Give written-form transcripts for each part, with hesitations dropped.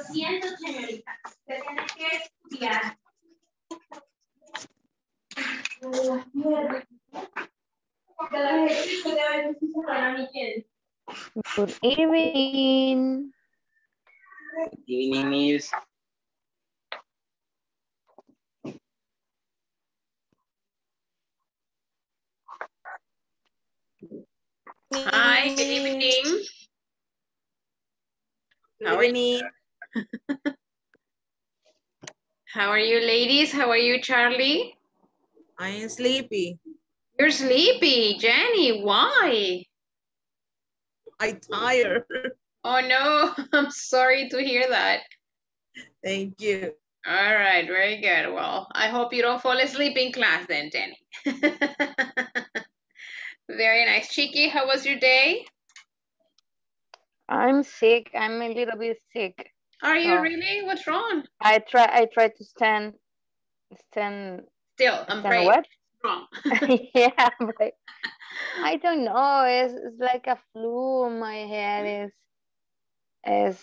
siento, señorita. Usted tiene que estudiar. Good evening. Good evening, Miss. Hi, good evening. How are you, ladies? How are you, Charlie? I'm sleepy. You're sleepy, Jenny. Why? I'm tired. Oh no, I'm sorry to hear that. Thank you. All right, very good. Well, I hope you don't fall asleep in class then, Jenny. Very nice. Chiqui, how was your day? I'm sick. I'm a little bit sick. Are you So really? What's wrong? I try to stand Still, I'm praying. what? Wrong. Yeah, but I don't know. It's like a flu. My head is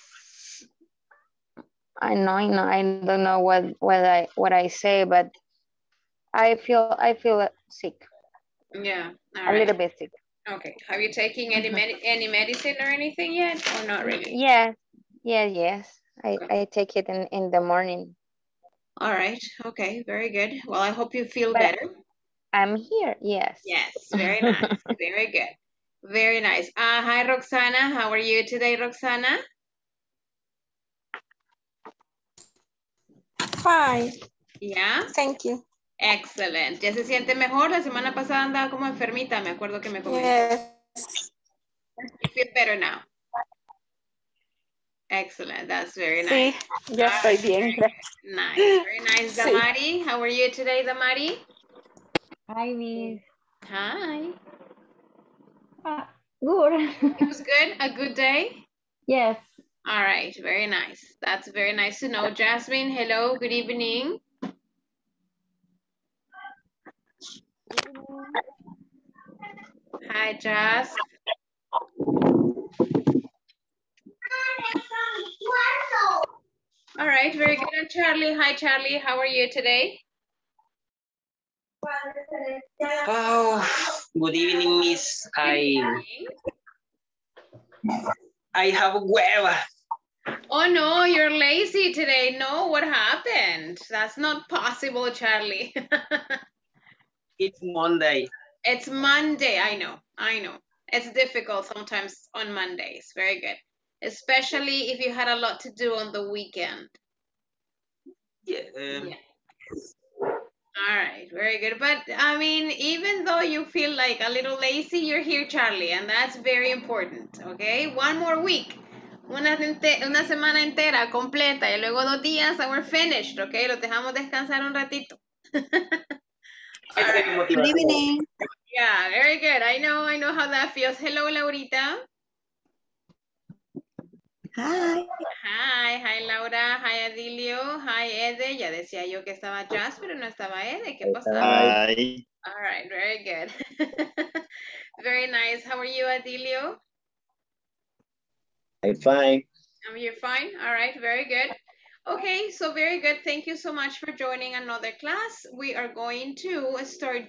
I know I don't know what I say, but I feel sick. Yeah, all A right. little bit sick. Okay. Have you taken any medicine or anything yet, or not really? Yes. I take it in the morning. All right. Okay. Very good. Well, I hope you feel But better. I'm here. Yes. Yes. Very nice. Very good. Very nice. Hi, Roxana. How are you today, Roxana? Fine. Yeah. Thank you. Excellent. ¿Ya se siente mejor? La semana pasada andaba como enfermita. Me acuerdo que me comentó. Yes. You feel better now. Excellent. That's very Sí, nice. ya estoy bien. Nice. Very nice. Sí. Damari, how are you today, Damari? Hi, Miss. Hi. Good. It was good? A good day? Yes. All right. Very nice. That's very nice to know. Jasmine, hello. Good evening. Hi, Jas. All right. Very good. And Charlie. Hi, Charlie. How are you today? Oh, good evening, Miss. I have hueva. Oh no, you're lazy today. No, what happened? That's not possible, Charlie. It's Monday. It's Monday. I know. It's difficult sometimes on Mondays. Very good. Especially if you had a lot to do on the weekend. Yeah. All right, very good. But I mean, even though you feel like a little lazy, you're here, Charlie, and that's very important. Okay, one more week. Una semana entera completa y luego 2 días and we're finished, okay? Los dejamos descansar un ratito. All right. Good evening. Yeah, very good. I know how that feels. Hello, Laurita. Hi. Hi, Laura. Hi, Adilio. Hi, Ede. Ya decía yo que estaba Jazz, pero no estaba Ede. ¿Qué pasa? Hi. All right, very good. Very nice. How are you, Adilio? I'm fine. You're fine. All right, very good. Okay, so very good. Thank you so much for joining another class. We are going to start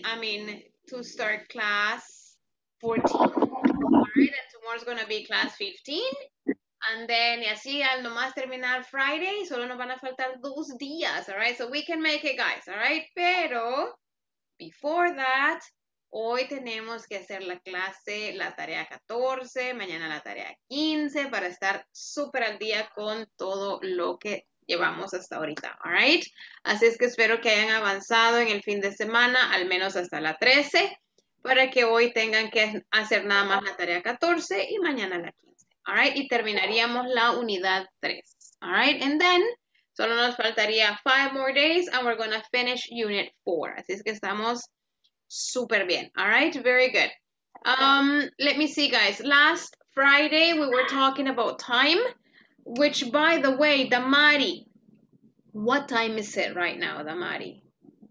class 14. All right, and tomorrow's going to be class 15. And then, y así al nomás terminar Friday, solo nos van a faltar 2 días, all right? So we can make it, guys, all right? Pero, before that, hoy tenemos que hacer la tarea 14, mañana la tarea 15, para estar súper al día con todo lo que llevamos hasta ahorita, all right? Así es que espero que hayan avanzado en el fin de semana, al menos hasta la 13, para que hoy tengan que hacer nada más la tarea 14 y mañana la 15. All right, y terminaríamos la unidad 3. All right, and then solo nos faltaría 5 more days and we're going to finish unit 4. Así es que estamos súper bien. All right, very good. Let me see, guys. Last Friday we were talking about time, which, by the way, Damari, what time is it right now, Damari?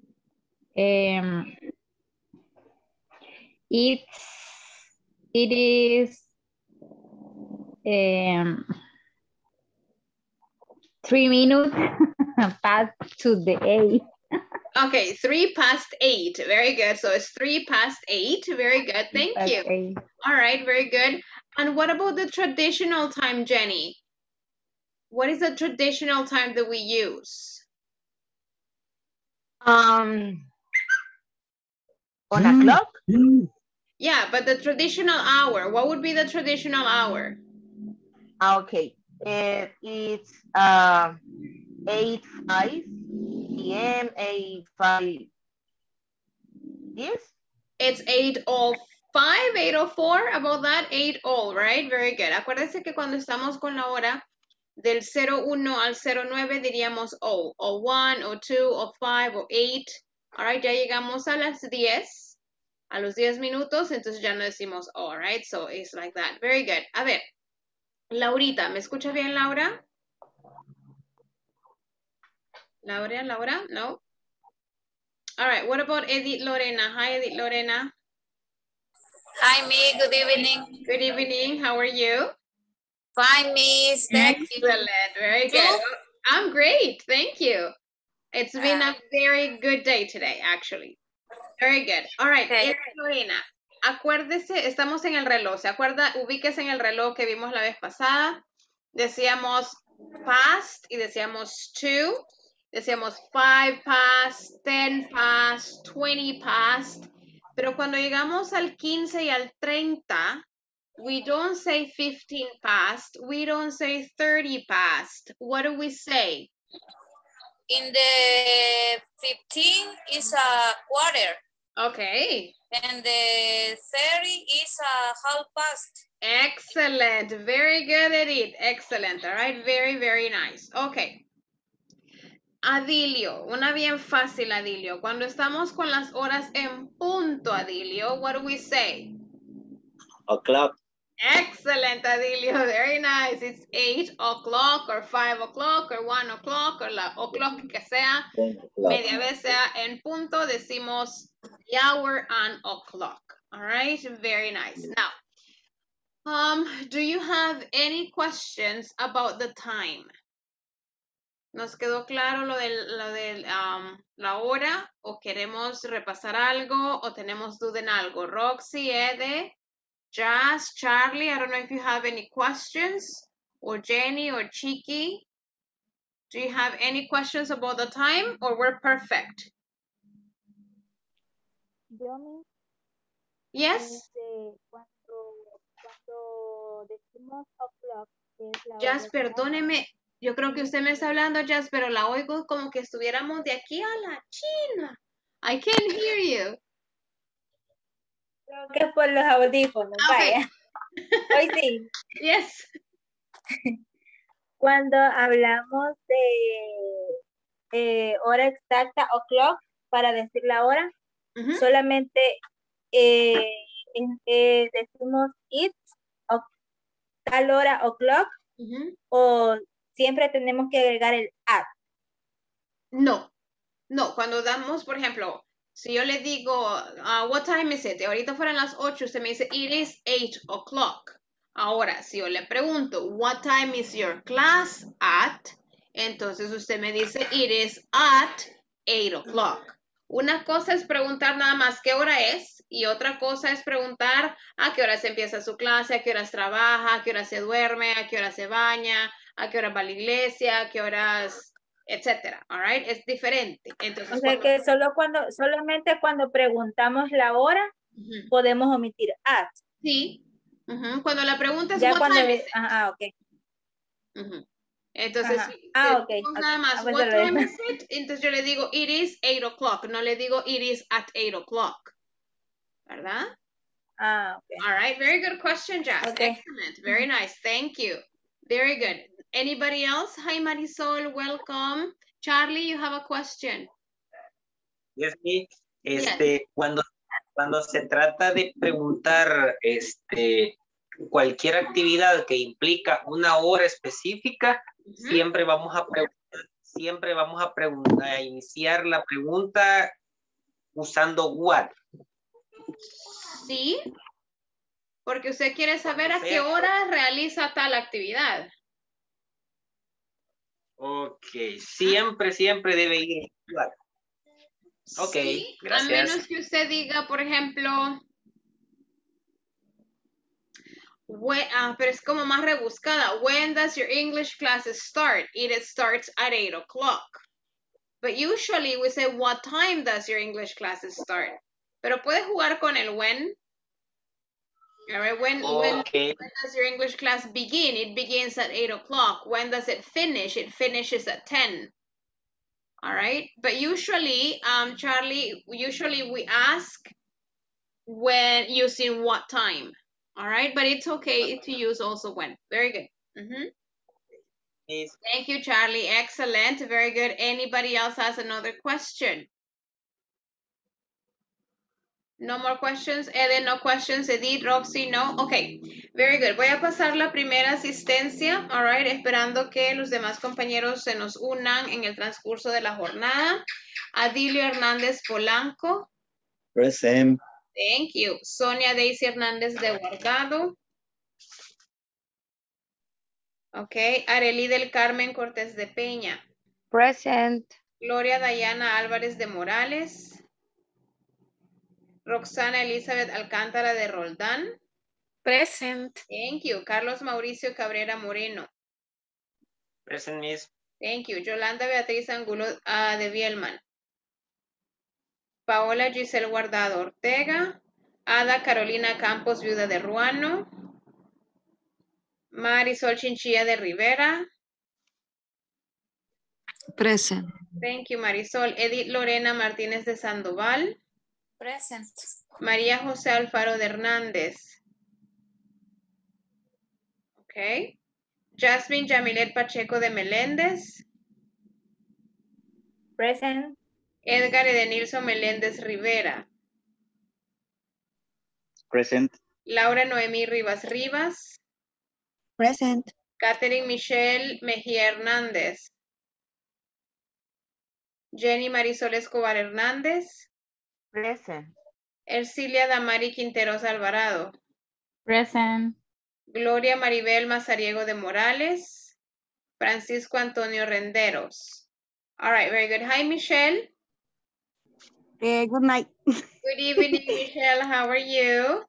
It is 3 minutes past to the 8. Okay, 3 past 8. Very good. So it's 3 past 8. Very good. Thank you. Okay. All right, very good. And what about the traditional time, Jenny? What is the traditional time that we use? On a clock? Yeah, but the traditional hour. What would be the traditional hour? Okay. It's 8:05 p.m. 8:05. Yes? It's 8:05, 8:04, about that, 8:00, right? Very good. Acuérdense que cuando estamos con la hora del 01 al 09 diríamos O, o 1, o 2, o 5, o 8. All right, ya llegamos a las 10, a los 10 minutos, entonces ya no decimos O, right? So it's like that. Very good. A ver, Laurita, ¿me escucha bien, Laura? Laura? No? All right, what about Edith Lorena? Hi, Edith Lorena. Hi, Miss. Good evening. Good evening. How are you? Fine, Miss. Thank you. Excellent. Very good. You? I'm great. Thank you. It's been a very good day today, actually. Very good. All right. Okay. Edith Lorena, acuérdese, estamos en el reloj. ¿Se acuerda? Ubíquese en el reloj que vimos la vez pasada. Decíamos past y decíamos to. Decíamos 5 past, 10 past, 20 past. Pero cuando llegamos al 15 y al 30, we don't say 15 past. We don't say 30 past. What do we say? In the 15 is a quarter. Okay. And the 30 is a half past. Excellent. Very good, Edith. Excellent. All right. Very, very nice. Okay. Adilio, una bien fácil, Adilio. Cuando estamos con las horas en punto, Adilio, what do we say? O'clock. Excellent, Adilio. Very nice. It's 8 o'clock or 5 o'clock or 1 o'clock or la o'clock que sea. Media vez sea en punto, decimos the hour and o'clock. All right. Very nice. Now, do you have any questions about the time? ¿Nos quedó claro lo de la hora? ¿O queremos repasar algo? ¿O tenemos duda en algo? Roxy, Ede, Jazz, Charlie, I don't know if you have any questions. Or Jenny or Chiqui. Do you have any questions about the time? Or we're perfect? Yes? Cuando decimos o'clock, Jazz, perdóneme. Yo creo que usted me está hablando, Jazz, pero la oigo como que estuviéramos de aquí a la China. I can't hear you. Creo que es por los audífonos, Okay. vaya. Hoy sí. Yes. Cuando hablamos de hora exacta, o'clock, para decir la hora, solamente decimos it's, o tal hora, o'clock, o siempre tenemos que agregar el at. No, cuando damos, por ejemplo, si yo le digo, what time is it? Ahorita fueran las 8, usted me dice, it is 8 o'clock. Ahora, si yo le pregunto, what time is your class at? Entonces usted me dice, it is at 8 o'clock. Una cosa es preguntar nada más qué hora es y otra cosa es preguntar a qué horas empieza su clase, a qué horas trabaja, a qué horas se duerme, a qué horas se baña, a qué horas va a la iglesia, a qué horas, etcétera. All right? Es diferente. Entonces, O sea que solamente cuando preguntamos la hora, podemos omitir at. Sí. Cuando la pregunta es ya what time is it? Ok. Entonces, ok. nada más, Pues what time is it? Entonces yo le digo, it is 8 o'clock. No le digo, it is at 8 o'clock. ¿Verdad? Ok. All right, very good question, Jazz. Okay. Excellent, very nice, thank you. Very good. Anybody else? Hi, Marisol, welcome. Charlie, you have a question. Yes, me. Yes. Cuando se trata de preguntar cualquier actividad que implica una hora específica, siempre vamos a preguntar, a iniciar la pregunta usando what. Sí, porque usted quiere saber a qué hora realiza tal actividad. Ok, siempre, siempre debe ir en plural. Ok, Sí, a gracias. menos que usted diga, por ejemplo, pero es como más rebuscada. When does your English classes start? It starts at 8 o'clock. But usually we say, what time does your English classes start? Pero puede jugar con el when. All right, when does your English class begin? It begins at 8 o'clock. When does it finish? It finishes at 10. All right, but usually, Charlie, usually we ask when using what time. All right, but it's okay to use also when. Very good. Thank you, Charlie. Excellent. Very good. Anybody else has another question? No more questions. Eden, no questions. Edith, Roxy, no. Okay, very good. Voy a pasar la primera asistencia, all right, esperando que los demás compañeros se nos unan en el transcurso de la jornada. Adilio Hernández Polanco. Present. Thank you. Sonia Daisy Hernández de Guardado. Okay. Arely del Carmen Cortés de Peña. Present. Gloria Dayana Álvarez de Morales. Roxana Elizabeth Alcántara de Roldán. Present. Thank you. Carlos Mauricio Cabrera Moreno. Present, Miss. Thank you. Yolanda Beatriz Angulo de Bielman. Paola Giselle Guardado Ortega. Ada Carolina Campos, viuda de Ruano. Marisol Chinchilla de Rivera. Present. Thank you, Marisol. Edith Lorena Martínez de Sandoval. Present. María José Alfaro de Hernández. Okay. Jasmine Yamilet Pacheco de Meléndez. Present. Edgar Edenilson Meléndez Rivera. Present. Laura Noemí Rivas Rivas. Present. Catherine Michelle Mejía Hernández. Jenny Marisol Escobar Hernández. Present. Ercilia Damari Quinteros Alvarado. Present. Gloria Maribel Mazariego de Morales. Francisco Antonio Renderos. All right, very good. Hi, Michelle. Good night. Good evening, Michelle. How are you?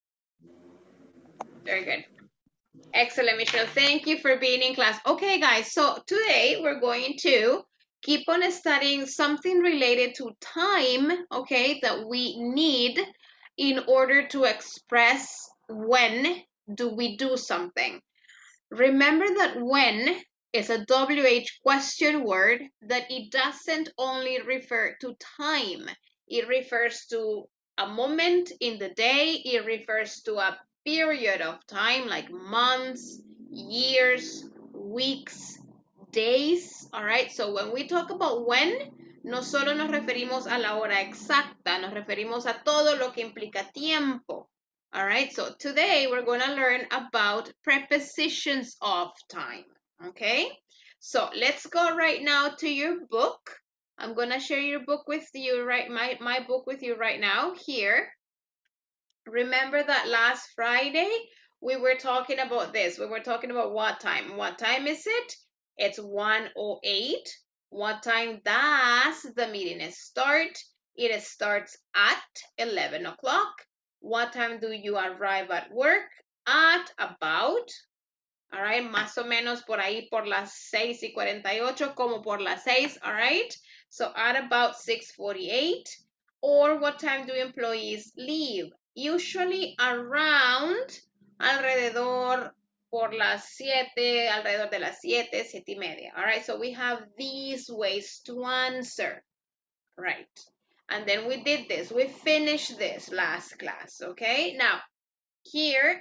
Very good. Excellent, Michelle. Thank you for being in class. Okay, guys, so today we're going to keep on studying something related to time, okay, that we need in order to express when do we do something. Remember that when is a WH question word, that it doesn't only refer to time. It refers to a moment in the day. It refers to a period of time, like months, years, weeks, days. All right, so when we talk about when, no solo nos referimos a la hora exacta, nos referimos a todo lo que implica tiempo. All right, so today we're going to learn about prepositions of time. Okay, so let's go right now to your book. I'm going to share your book with you, right? My book with you right now here. Remember that last Friday we were talking about this. We were talking about what time. What time is it? It's 1:08. What time does the meeting start? It starts at 11 o'clock. What time do you arrive at work? At about, all right, más o menos por ahí por las 6:48, como por las 6, all right? So at about 6:48. Or what time do employees leave? Usually around, alrededor por las 7, alrededor de las 7, 7:30. All right, so we have these ways to answer, right? And then we did this. We finished this last class, okay? Now, here,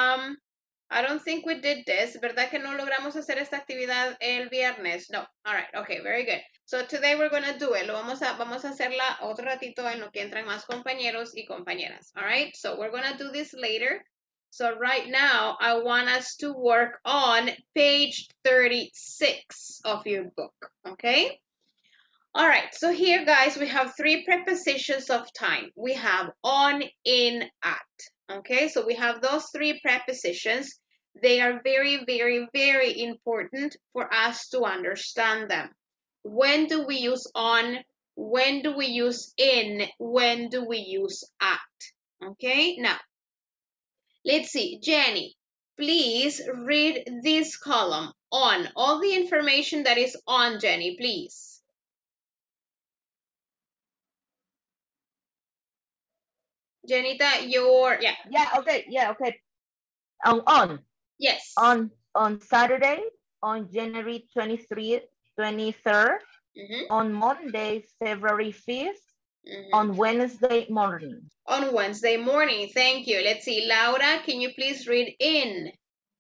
I don't think we did this. ¿Verdad que no logramos hacer esta actividad el viernes? No. All right, okay, very good. So today we're going to do it. Vamos a hacerla otro ratito en lo que entran más compañeros y compañeras. All right, so we're going to do this later. So right now, I want us to work on page 36 of your book, okay? All right, so here, guys, we have 3 prepositions of time. We have on, in, at, okay? So we have those 3 prepositions. They are very, very, very important for us to understand them. When do we use on? When do we use in? When do we use at? Okay, now, let's see. Jenny, please read this column on. All the information that is on, Jenny, please. Jenita, Yeah, okay. On. Yes. On Saturday, on January 23rd, on Monday, February 5th, on Wednesday morning. On Wednesday morning, thank you. Let's see, Laura, can you please read in?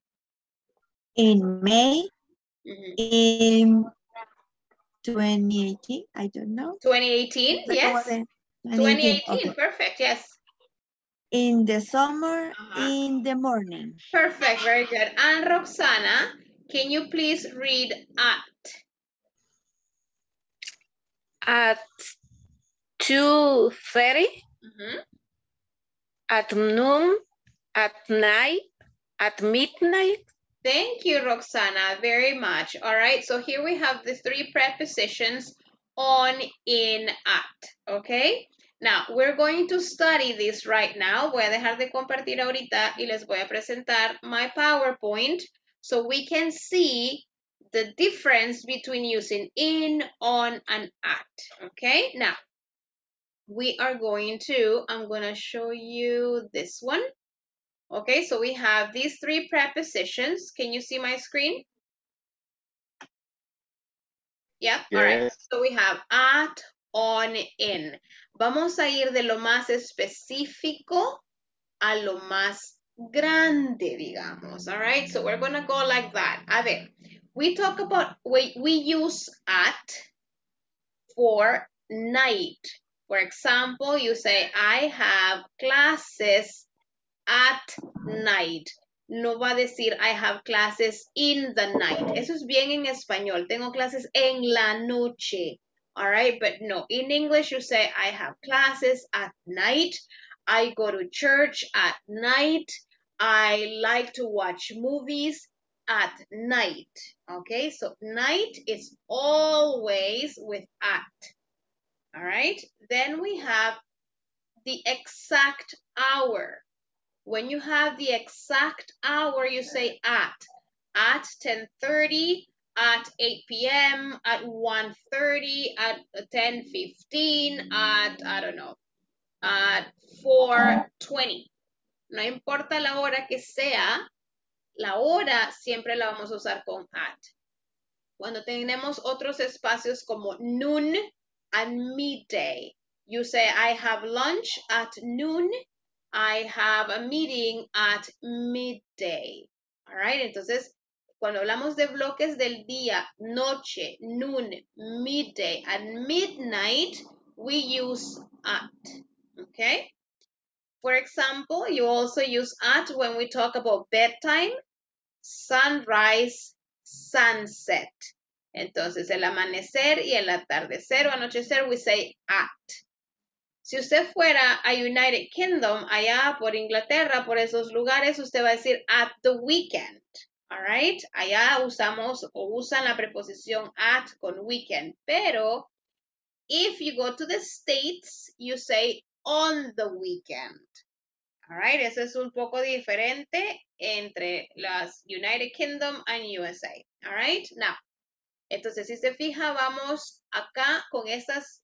In May, in 2018, I don't know. 2018, yes. 2018, okay. Perfect, yes. In the summer, in the morning. Perfect, very good. And Roxana, can you please read at? At 2:30, at noon, at night, at midnight. Thank you, Roxana, very much. All right, so here we have the three prepositions on, in, at, okay? Now, we're going to study this right now. Voy a dejar de compartir ahorita y les voy a presentar my PowerPoint so we can see the difference between using in, on, and at, okay? Now, I'm going to show you this one. Okay, so we have these three prepositions. Can you see my screen? Yeah, Yes. all right. So we have at, on, in. Vamos a ir de lo más específico a lo más grande, digamos. All right, so we're going to go like that. A ver, we use at for night. For example, you say, I have classes at night. No va a decir I have classes in the night. Eso es bien en español. Tengo clases en la noche. All right, but no. In English, you say I have classes at night. I go to church at night. I like to watch movies at night. Okay, so night is always with at. All right, then we have the exact hour. When you have the exact hour, you say at 10:30, at 8 p.m., at 1:30, at 10:15, at, I don't know, at 4:20. No importa la hora que sea, la hora siempre la vamos a usar con at. Cuando tenemos otros espacios como noon and midday, you say I have lunch at noon. I have a meeting at midday. All right, entonces, cuando hablamos de bloques del día, noche, noon, midday, and midnight, we use at, okay? For example, you also use at when we talk about bedtime, sunrise, sunset. Entonces, el amanecer y el atardecer o anochecer, we say at. Si usted fuera a United Kingdom, allá por Inglaterra, por esos lugares, usted va a decir at the weekend. All right? Allá usamos o usan la preposición at con weekend. Pero, if you go to the States, you say on the weekend. All right? Eso es un poco diferente entre las United Kingdom and USA. All right? Now, entonces, si se fija, vamos acá con estas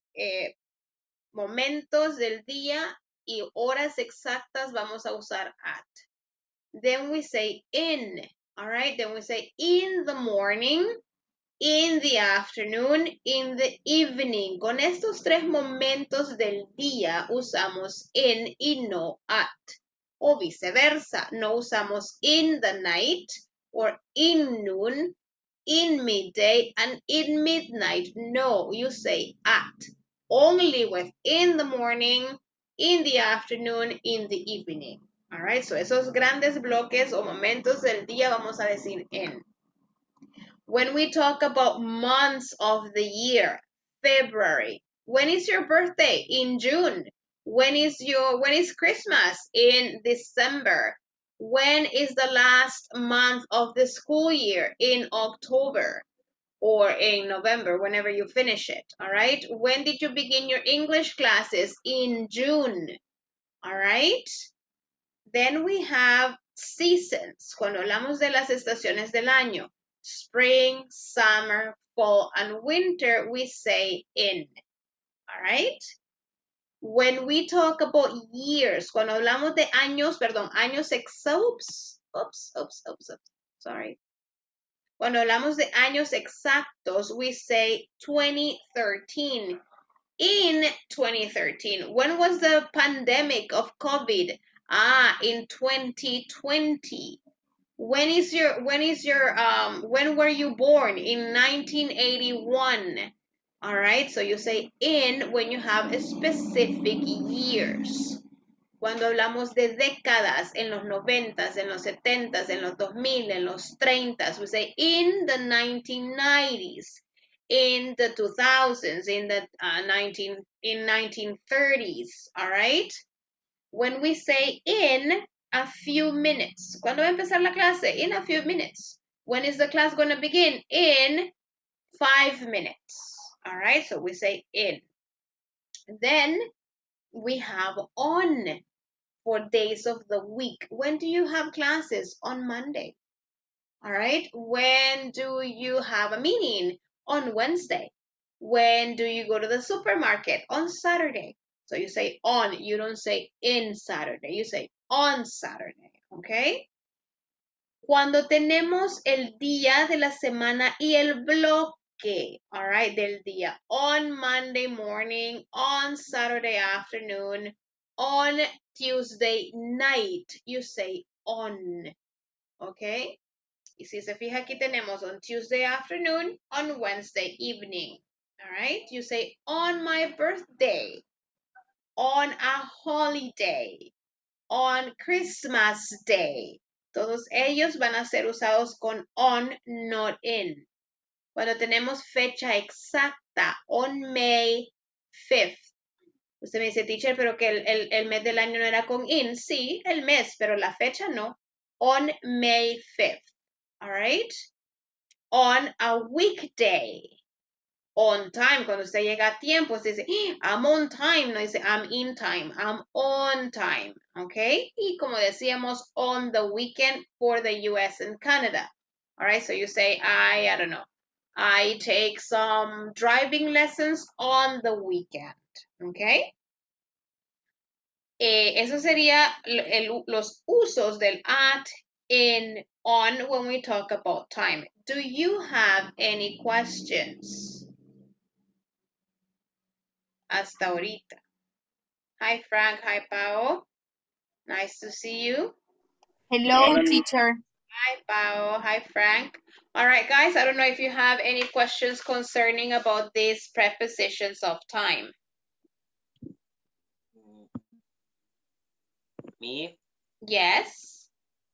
momentos del día y horas exactas vamos a usar at. Then we say in, all right? Then we say in the morning, in the afternoon, in the evening. Con estos tres momentos del día usamos in y no at. O viceversa, no usamos in the night or in noon, in midday, and in midnight. No, you say at. Only with in the morning, in the afternoon, in the evening. All right, so esos grandes bloques o momentos del día vamos a decir in. When we talk about months of the year, February. When is your birthday? In June. When is Christmas? In December. When is the last month of the school year? In October or in November, whenever you finish it, all right? When did you begin your English classes? In June, all right? Then we have seasons. Cuando hablamos de las estaciones del año, spring, summer, fall, and winter, we say in, all right? When we talk about years, cuando hablamos de años, perdón, años exactos, sorry. Cuando hablamos de años exactos, we say 2013. In 2013. When was the pandemic of COVID? In 2020. When were you born? In 1981. All right, so you say in when you have specific years. Cuando hablamos de décadas, en los 90s, en los 70s, en los 2000, en los 30s, we say in the 1990s, in the 2000s, in the 1930s, all right? When we say in a few minutes, ¿cuándo va a empezar la clase? In a few minutes. When is the class going to begin? In 5 minutes. All right, so we say in. Then we have on for days of the week. When do you have classes? On Monday. All right, when do you have a meeting? On Wednesday. When do you go to the supermarket? On Saturday. So you say on, you don't say in Saturday, you say on Saturday, okay? Cuando tenemos el día de la semana y el bloque, all right, del día. On Monday morning, on Saturday afternoon, on Tuesday night, you say on, okay? Y si se fija aquí tenemos on Tuesday afternoon, on Wednesday evening, all right? You say on my birthday, on a holiday, on Christmas Day. Todos ellos van a ser usados con on, not in. Cuando tenemos fecha exacta, on May 5th. Usted me dice, teacher, pero que el mes del año no era con in. Sí, el mes, pero la fecha no. On May 5th. All right? On a weekday. On time, cuando usted llega a tiempo, usted dice, I'm on time, no dice, I'm in time, I'm on time, okay? Y como decíamos, on the weekend for the US and Canada. All right, so you say, I don't know, I take some driving lessons on the weekend, okay? Eso sería los usos del at, in, on when we talk about time. Do you have any questions? Hasta ahorita. Hi, Frank. Hi, Pao. Nice to see you. Hello, teacher. Hi, Pao. Hi, Frank. All right, guys, I don't know if you have any questions concerning about these prepositions of time. Me? Yes.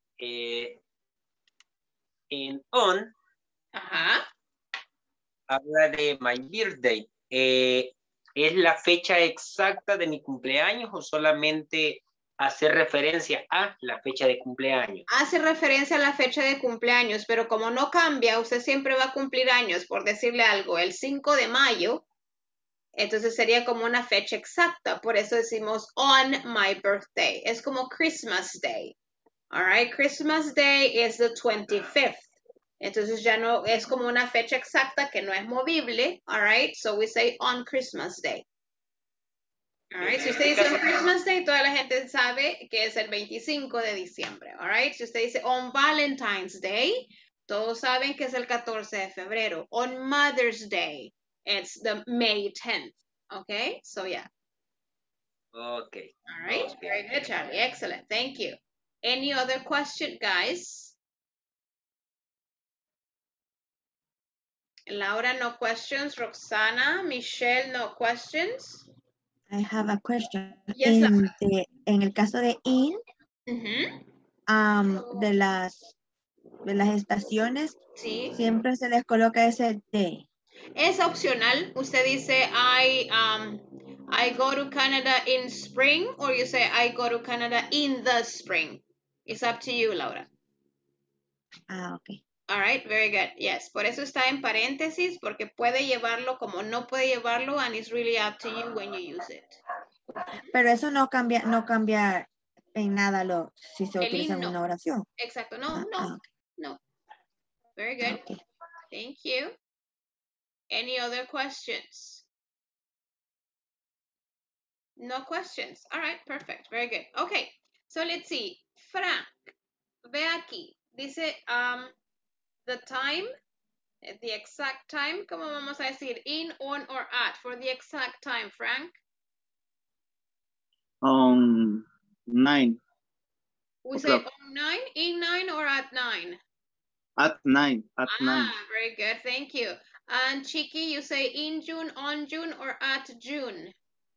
In on. Ajá. Habla de my birthday. ¿Es la fecha exacta de mi cumpleaños o solamente hace referencia a la fecha de cumpleaños? Hace referencia a la fecha de cumpleaños, pero como no cambia, usted siempre va a cumplir años, por decirle algo, el 5 de mayo, entonces sería como una fecha exacta, por eso decimos on my birthday. Es como Christmas Day. All right, Christmas Day is the 25th. Entonces ya no es como una fecha exacta que no es movible, all right? So we say on Christmas Day. All right, si usted dice on Christmas Day, toda la gente sabe que es el 25 de diciembre, all right? Si usted dice on Valentine's Day, todos saben que es el 14 de febrero. On Mother's Day, it's the May 10th, okay? So yeah. Okay. All right, okay. Very good, Charlie. Excellent, thank you. Any other question, guys? Laura, no questions. Roxana, Michelle, no questions. I have a question. Yes, En el caso de in, de las estaciones, sí. Siempre se les coloca ese day. Es opcional. Usted dice, I go to Canada in spring, or you say, I go to Canada in the spring. It's up to you, Laura. Ah, okay. All right, very good. Yes, por eso está en paréntesis, porque puede llevarlo como no puede llevarlo, and it's really up to you when you use it. Pero eso no cambia en nada si se El utiliza en himno. una oración. Exacto, no. Okay. No. Very good. Okay. Thank you. Any other questions? No questions. All right, perfect. Very good. Okay, so let's see. Frank, ve aquí. Dice the time, the exact time. ¿Cómo vamos a decir? In, on, or at for the exact time, Frank? 9. We say on 9, in 9, or at 9? At 9. At 9. Very good. Thank you. And Chiki, you say in June, on June, or at June?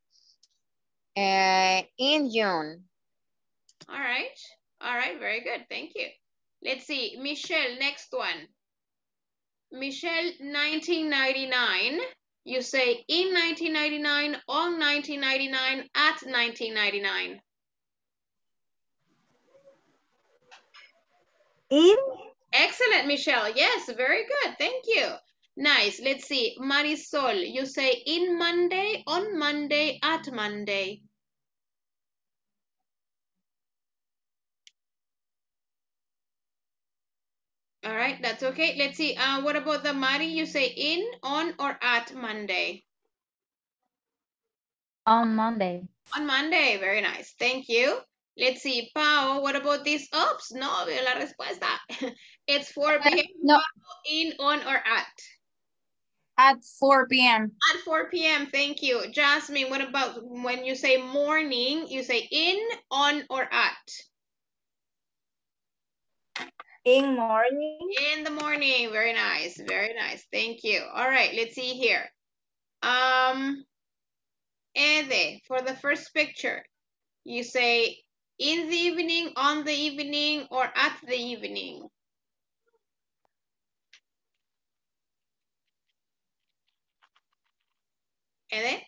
In June. All right, very good. Thank you. Let's see. Michelle, next one. Michelle, 1999. You say in 1999, on 1999, at 1999. In? Excellent, Michelle. Yes, very good. Thank you. Nice. Let's see. Marisol, you say in Monday, on Monday, at Monday. All right, that's okay. Let's see. What about the Mari? You say in, on, or at Monday? On Monday. On Monday. Very nice. Thank you. Let's see. Pao, what about this? Oops, no veo la respuesta. It's 4 p.m. No. In, on, or at? At 4 p.m. At 4 p.m. Thank you. Jasmine, what about when you say morning, you say in, on, or at? In morning. In the morning. Very nice. Very nice. Thank you. All right, let's see here. Ede, for the first picture, you say in the evening, on the evening, or at the evening? Ede?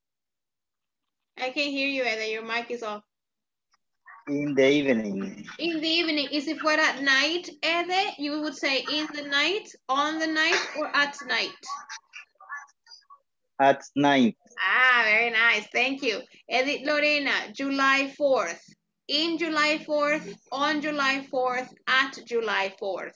I can hear you, Ede. Your mic is off. In the evening. In the evening. Is if we're at night, Ede, you would say in the night, on the night, or at night? At night. Very nice. Thank you. Edith Lorena, July 4th. In July 4th, on July 4th, at July 4th.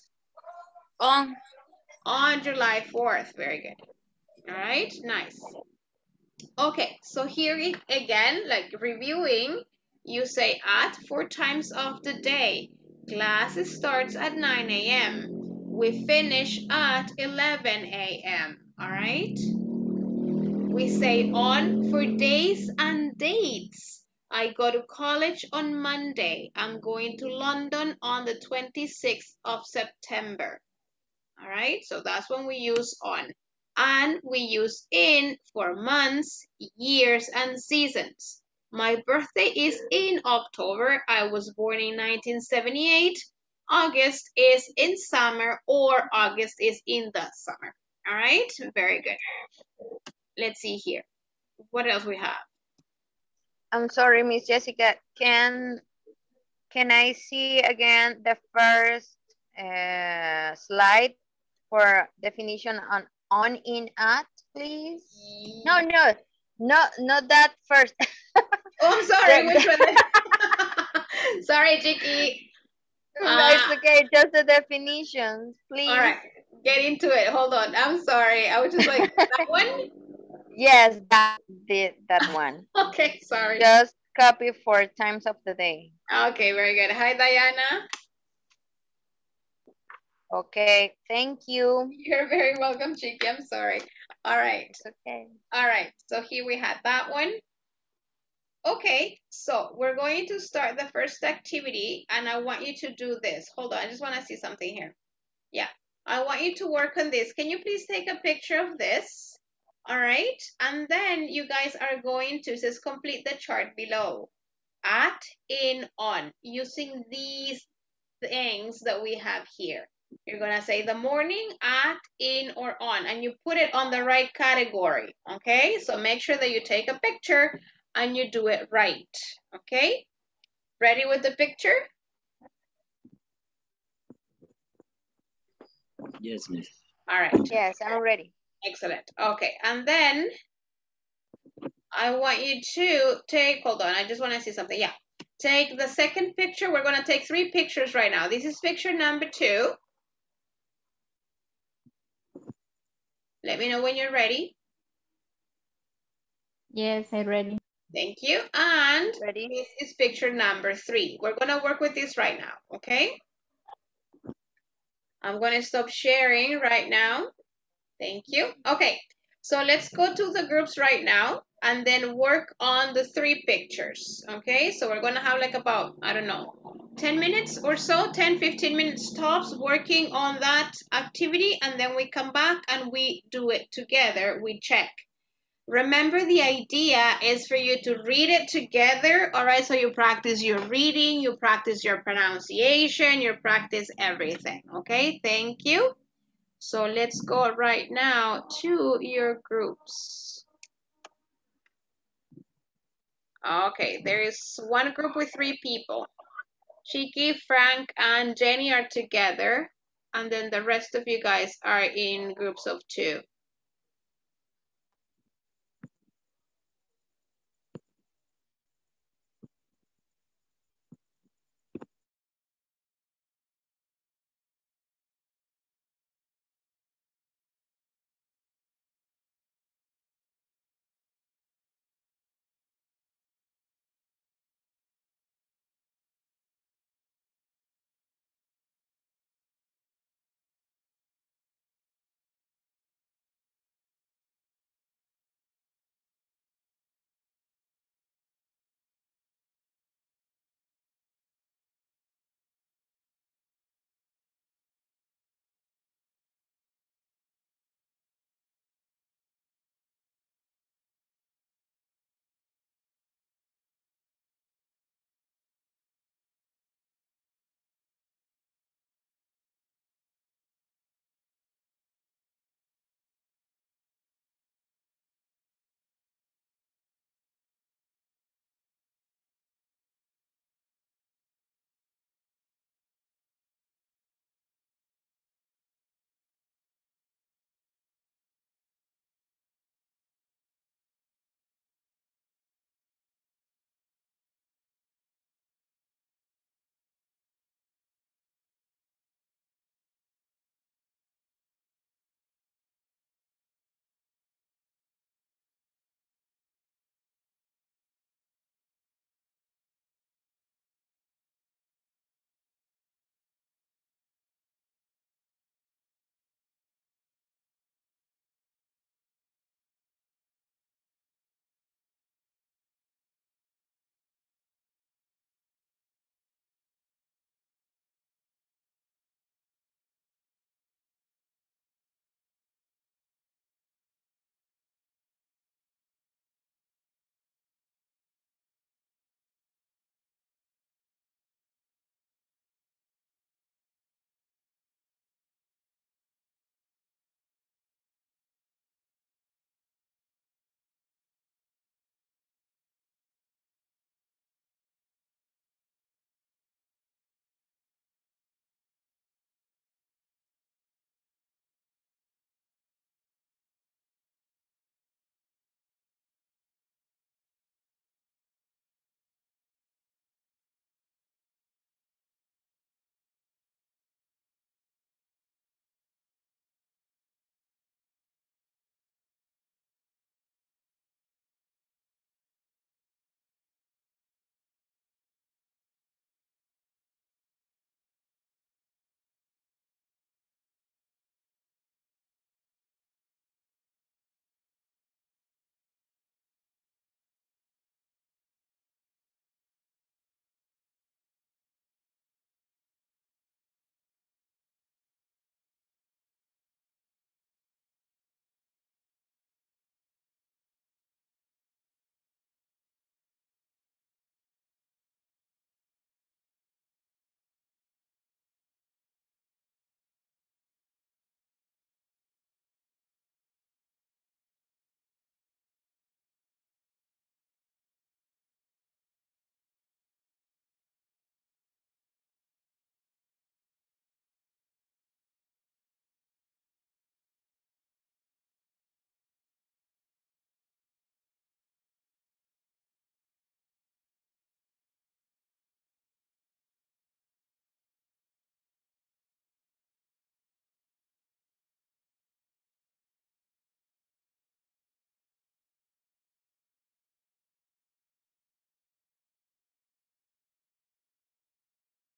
On July 4th. Very good. All right, nice. Okay, so here again, like reviewing, you say at 4 times of the day. Class starts at 9 a.m. We finish at 11 a.m. All right? We say on for days and dates. I go to college on Monday. I'm going to London on the 26th of September. All right, so that's when we use on. And we use in for months, years, and seasons. My birthday is in October. I was born in 1978. August is in summer, or August is in the summer. All right, very good. Let's see here. What else we have? I'm sorry, Miss Jessica. Can I see again the first slide for definition on, in, at, please? No, not that first. Oh, I'm sorry. Which one? Sorry, Chicky. No, it's okay. Just the definitions, please. All right, get into it. Hold on. I'm sorry. I was just like, that one? Yes, that one. Okay, sorry. Just copy 4 times of the day. Okay, very good. Hi, Diana. Okay, thank you. You're very welcome, Chicky. I'm sorry. All right. It's okay. All right, so here we had that one. Okay, so we're going to start the first activity, and I want you to do this. Hold on, I just want to see something here. Yeah, I want you to work on this. Can you please take a picture of this? All right, and then you guys are going to just complete the chart below. At, in, on, using these things that we have here. You're gonna say the morning, at, in, or on, and you put it on the right category, okay? So make sure that you take a picture and you do it right, okay? Ready with the picture? Yes, miss. All right. Yes, I'm ready. Excellent. Okay, and then I want you to take, hold on, I just want to see something. Yeah. Take the second picture. We're going to take 3 pictures right now. This is picture number 2. Let me know when you're ready. Yes, I'm ready. Thank you. And Ready? this is picture number 3. We're going to work with this right now, okay? I'm going to stop sharing right now. Thank you. Okay, so let's go to the groups right now and then work on the 3 pictures, okay? So we're going to have like about, I don't know, 10 minutes or so, 10, 15 minutes tops working on that activity, and then we come back and we do it together, we check. Remember, the idea is for you to read it together, all right? So you practice your reading, you practice your pronunciation, you practice everything, okay? Thank you. So let's go right now to your groups. Okay, there is one group with 3 people. Chiki, Frank, and Jenny are together, and then the rest of you guys are in groups of 2.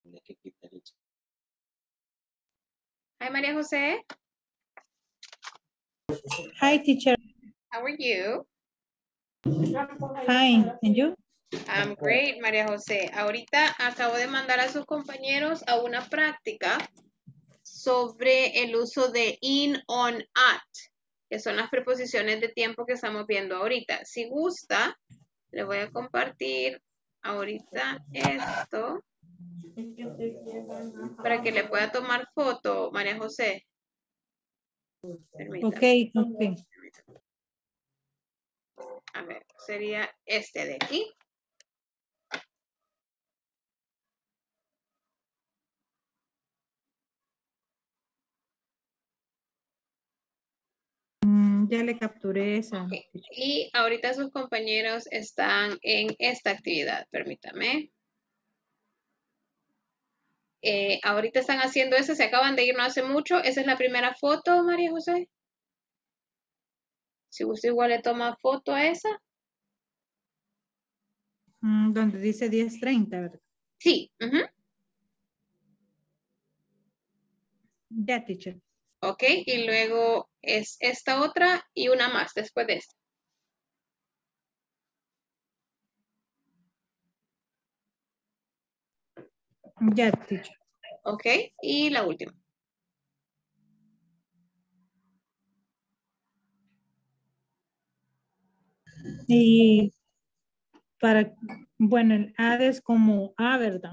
Hi, María José. Hi, teacher. How are you? Fine. And you? I'm great, María José. Ahorita acabo de mandar a sus compañeros a una práctica sobre el uso de in, on, at, que son las preposiciones de tiempo que estamos viendo ahorita. Si gusta, le voy a compartir ahorita esto para que le pueda tomar foto, María José. Permítame. Ok. A ver, sería este de aquí. Ya le capturé esa. Okay. Y ahorita sus compañeros están en esta actividad, permítame. Ahorita están haciendo eso, se acaban de ir no hace mucho. Esa es la primera foto, María José. Si usted igual le toma foto a esa. Donde dice 10:30, ¿verdad? Sí. Ya, teacher. Ok, y luego es esta otra y una más después de esta. Ya, teacher. Ok, y la última. Y bueno, el ad es como A, ¿verdad?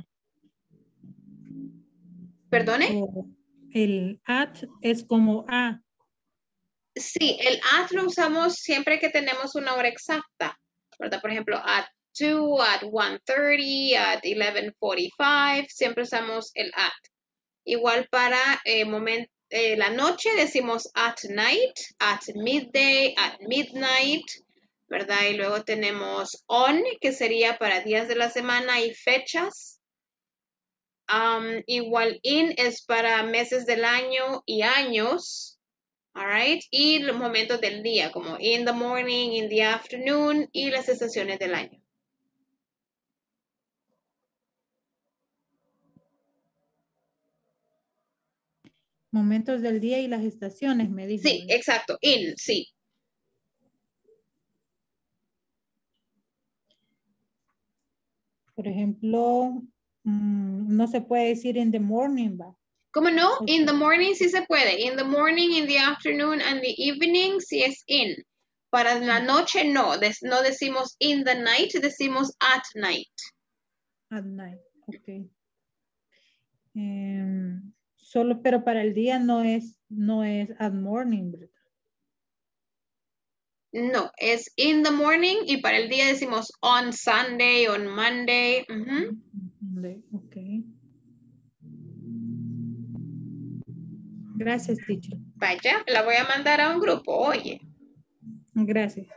¿Perdone? El ad es como A. Sí, el at lo usamos siempre que tenemos una hora exacta, ¿verdad? Por ejemplo, at 2, at 1:30, at 11:45, siempre usamos el at. Igual para la noche decimos at night, at midday, at midnight, ¿verdad? Y luego tenemos on, que sería para días de la semana y fechas. Igual in es para meses del año y años. All right. Y los momentos del día, como in the morning, in the afternoon y las estaciones del año. Momentos del día y las estaciones, me dijo. Sí, exacto. In, sí. Por ejemplo, no se puede decir in the morning, ¿va? ¿Cómo no? In the morning sí se puede. In the morning, in the afternoon, and the evening sí es in. Para la noche no. No decimos in the night, decimos at night. At night, ok. Solo, pero para el día no es at morning, ¿verdad? No, es in the morning y para el día decimos on Sunday, on Monday. Ok. Gracias, teacher. Vaya, la voy a mandar a un grupo, oye. Gracias.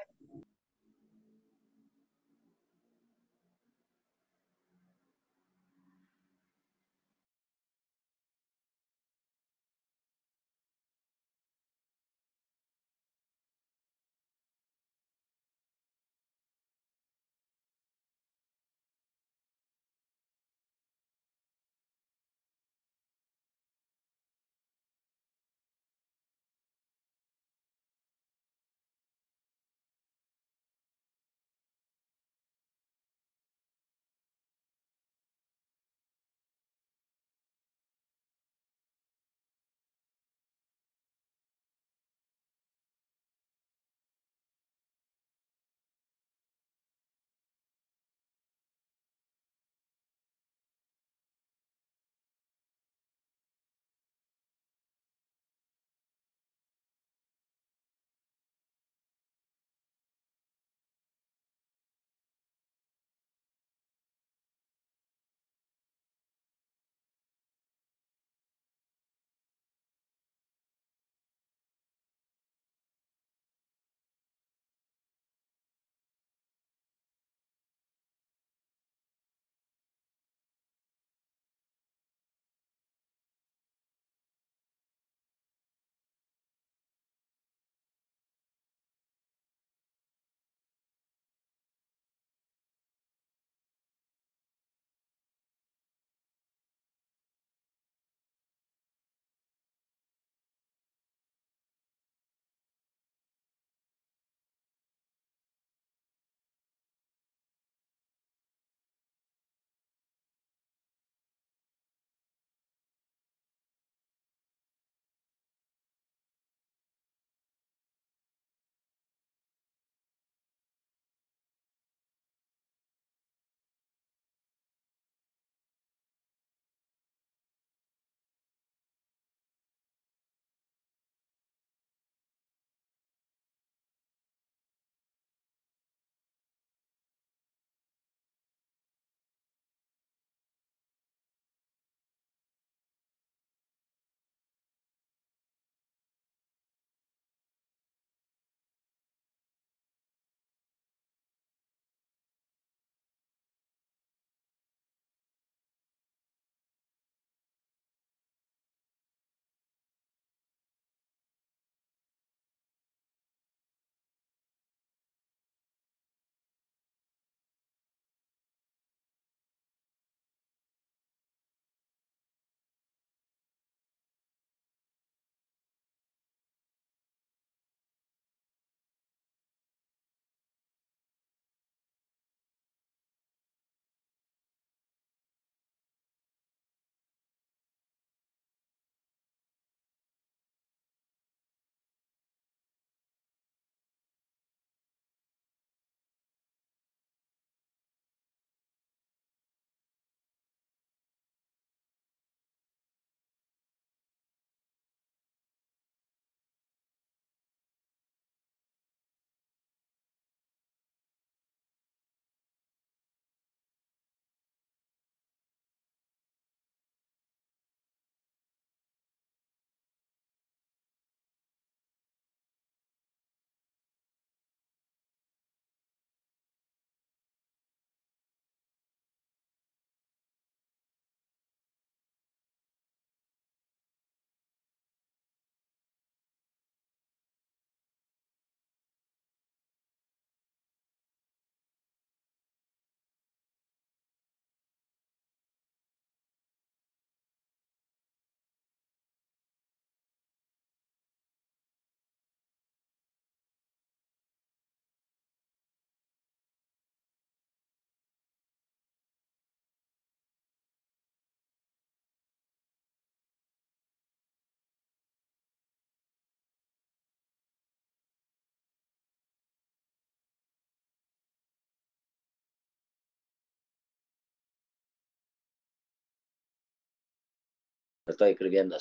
Estoy escribiendo.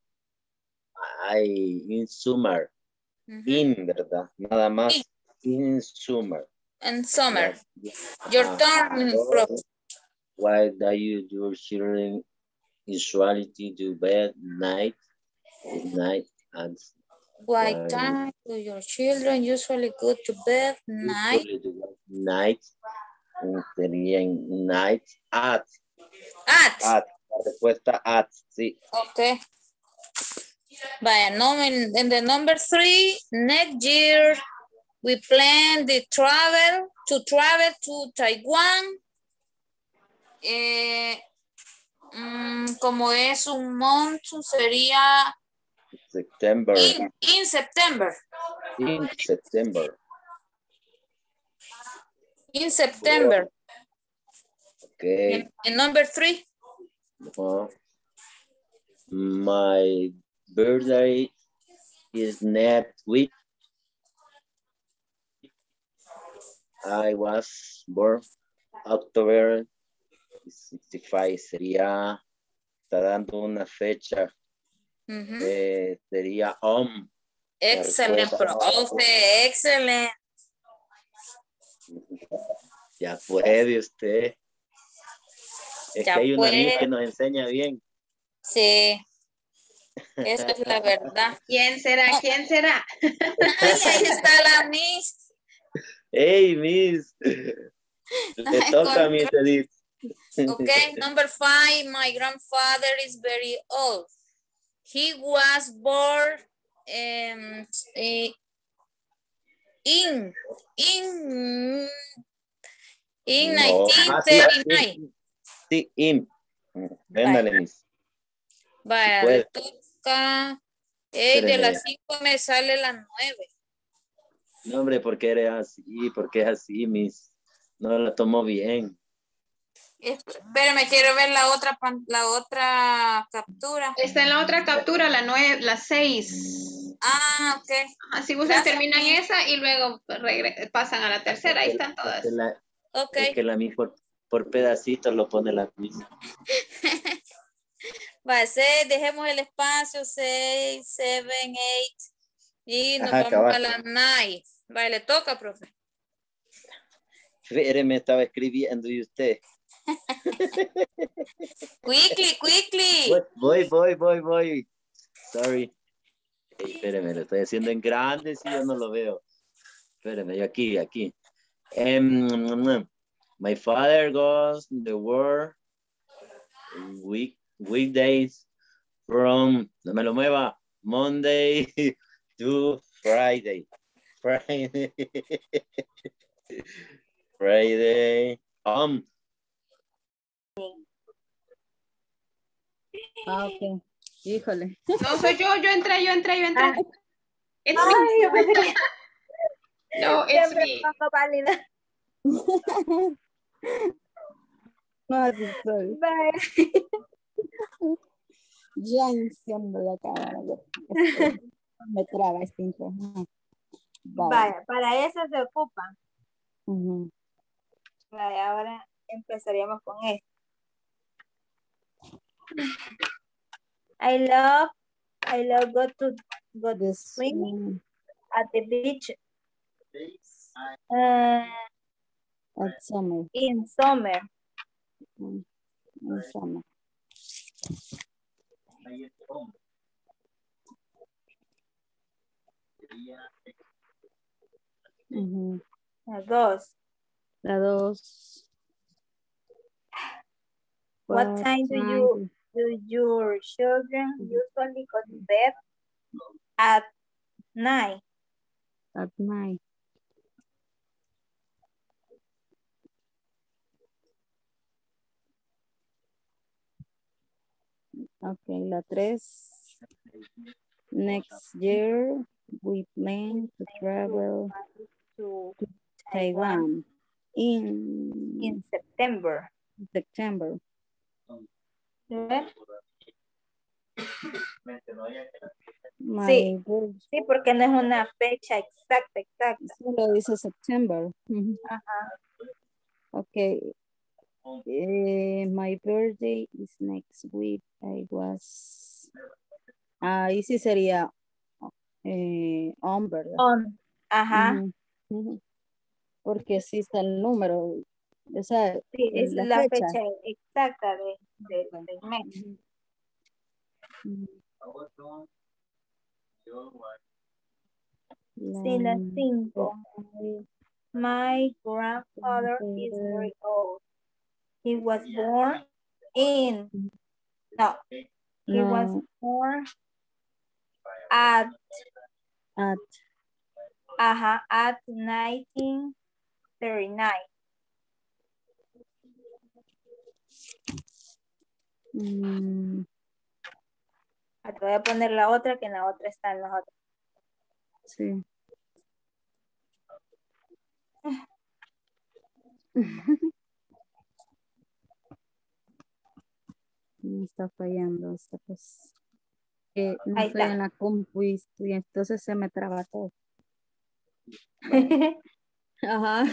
In summer. In, ¿verdad? Nada más. In summer. And summer. Yeah. Your turn, prof. Why do your children usually do bed night and Why time do your children usually go to bed night? Night. Sería en night at. At. La respuesta at, sí. Okay. Vaya, no, in the number 3, next year we plan to travel to Taiwan. Como es un month, sería September. In September. In September. In September. Okay. And number 3. My birthday is next week. I was born October 65. Sería, está dando una fecha. Sería Excellent, profe, excellent. Ya puede usted. Es Ya que hay un amigo puede. que nos enseña bien. Sí, esa es la verdad. ¿Quién será? ¿Quién será? Ay, ahí está la Miss. Hey, Miss. Le toca a mi Edith. Okay, number 5, my grandfather is very old. He was born in 1939. Sí, in. Véndale, Miss. Vaya, Si le toca. De las 5 me sale las 9. No, hombre, ¿por qué eres así? ¿Por qué es así, Miss? No la tomo bien. Espérame, quiero ver la otra captura. Está en la otra captura, la 6. Ah, ok. Así ustedes terminan esa y luego pasan a la tercera. Ahí están todas. Okay. Es que la Miss por pedacitos lo pone la Miss. Va, 6, dejemos el espacio, 6, 7, 8 y nos vamos cabal. a la 9. Vale, le toca, profe. Me estaba escribiendo y usted. Quickly. Voy. Sorry. Espéreme, lo estoy haciendo en grande si yo no lo veo. Espéreme, yo aquí. My father goes to the work weekdays from, no me lo mueva, Monday to Friday. Friday. Ok. Híjole. No, soy yo entré. It's Ay, me. yo pensé que No, it's me. poco válida. No, sí soy. Bye. Ya enciendo la cámara. Me traba este intro. Vaya, para eso se ocupa. Ujú. Vaya, ahora empezaríamos con esto. I love go to swimming at the beach At summer. in summer. In summer. Ujú. La 2. La 2. What time do your children usually go to bed? At 9. At 9. Okay, la 3. Next year, we plan to travel to Taiwan in September. September. Sí, sí, porque no es una fecha exacta. Solo dice September. Ajá. Okay. My birthday is next week. Ahí sí sería on, ¿verdad? On. Ajá. Porque sí está el número. O sea, sí, es la fecha exacta del mes. Sí, las 5. My grandfather is very old. He was born in, he was born at 1939. Te voy a poner la otra, que en la otra está en las otras. Sí. Me está fallando esta pues. No Ahí estoy está. en la compu y entonces se me traba todo. Ajá.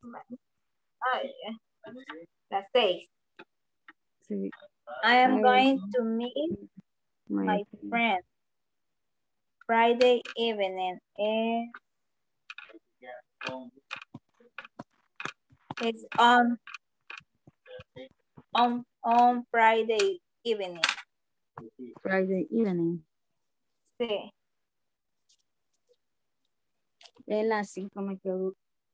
Las 6. Sí. I am going to meet my friend Friday evening. It's on Friday evening. Friday evening. Sí. En las 5 me quedo.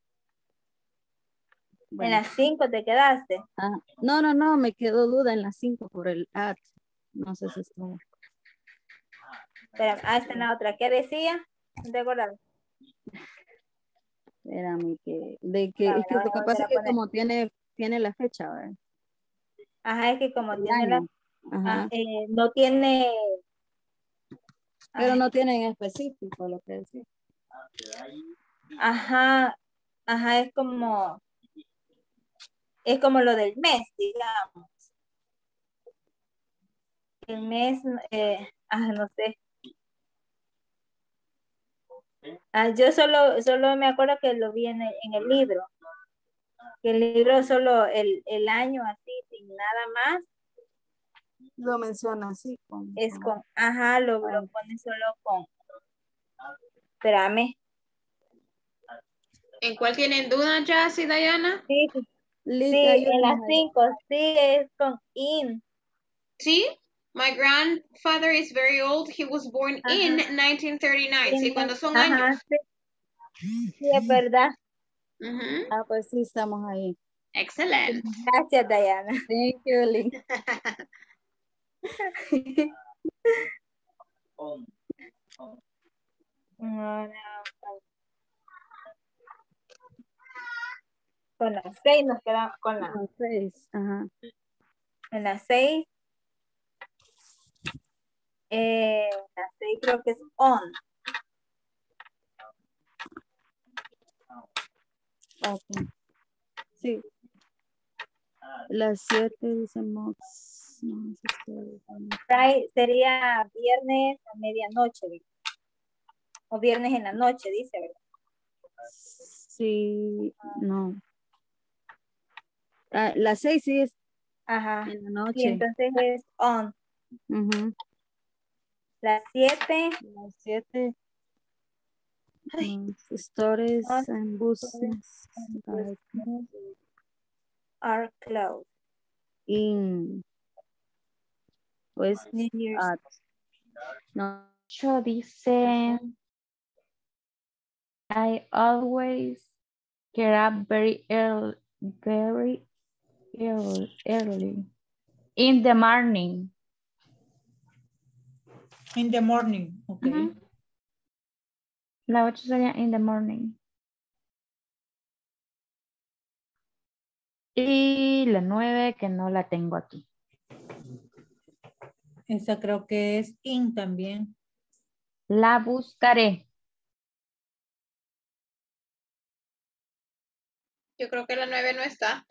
Bueno. ¿En las 5 te quedaste? No, me quedó duda en las 5 por el at. No sé si está. Pero está en la otra. ¿Qué decía? ¿No te acordás? Espérame, es que lo que pasa es que como tiene la fecha, ¿verdad? Ajá, es que como el tiene año. Ajá. no tiene. Pero no tiene en específico lo que decía. Ajá, es como lo del mes, digamos. El mes, no sé. Yo solo me acuerdo que lo vi en el libro. Que el libro solo el año así, sin nada más. Lo menciona así. Lo pone solo con. Espérame. ¿En cuál tienen duda, Jazz y Diana? Sí, en las 5, sí, es con in. Sí, my grandfather is very old. He was born in 1939. Sí, cuando son años. Sí, es verdad. Pues sí, estamos ahí. Excelente. Gracias, Diana. Thank you, Lee. Con las 6 nos quedamos con las 6. Ajá. En las 6. Las 6 creo que es on. Okay. Sí. Las 7 decimos. Sería viernes a medianoche, ¿verdad? O viernes en la noche, dice, ¿verdad? Sí, no. Las 6 sí es en la noche. Sí, entonces es on. Las 7. Las 7. Stories and buses are closed. In. Pues New Year's. No. Yo dice, I always get up very early. In the morning. In the morning, okay. La 8 sería in the morning. Y la 9 que no la tengo aquí. Esa creo que es in también. La buscaré. Yo creo que la 9 no está.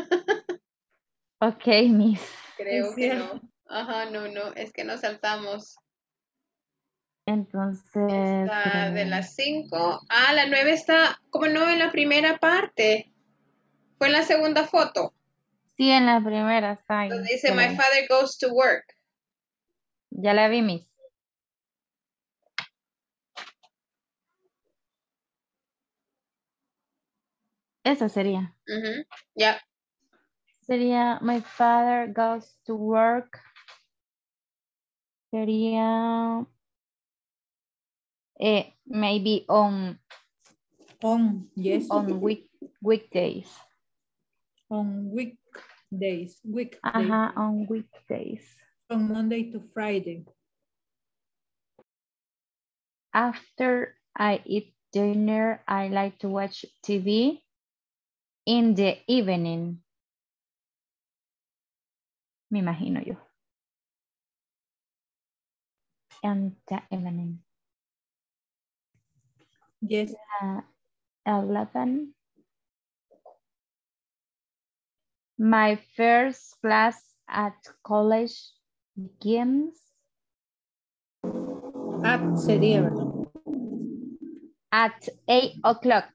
Ok, Miss. Creo que no. Ajá, no, es que nos saltamos. Entonces. Está de las 5. La 9 está, como no, en la primera parte. Fue en la segunda foto. Sí, en la primera está ahí. Donde dice, Ya la my vi. father goes to work. Ya la vi, Miss. Esa sería. Yeah. Sería, my father goes to work. Sería, maybe on yes. on weekdays. On weekdays. Ajá, on weekdays. From Monday to Friday. After I eat dinner, I like to watch TV in the evening. Me imagino yo. In the evening. Yes. 11. My first class at college begins. At sería, ¿verdad? At 8 o'clock.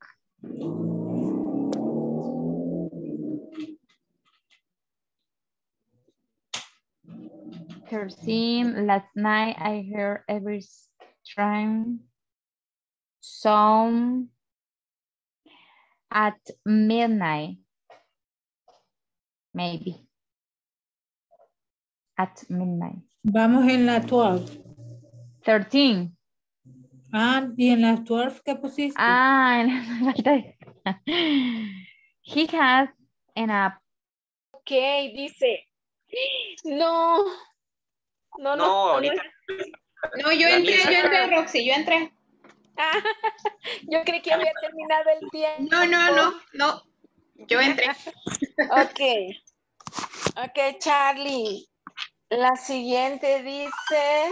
Last night I heard every strange song at midnight. Maybe. At midnight. Vamos en la 12. 13. Ah, ¿y en la 12 qué pusiste? Ah, en la falta de... He has an app. Ok, dice. No. No, ahorita. No, yo entré, Roxy, yo entré. Ah, yo creí que había terminado el tiempo. No. Yo entré. Ok, Charlie. La siguiente dice,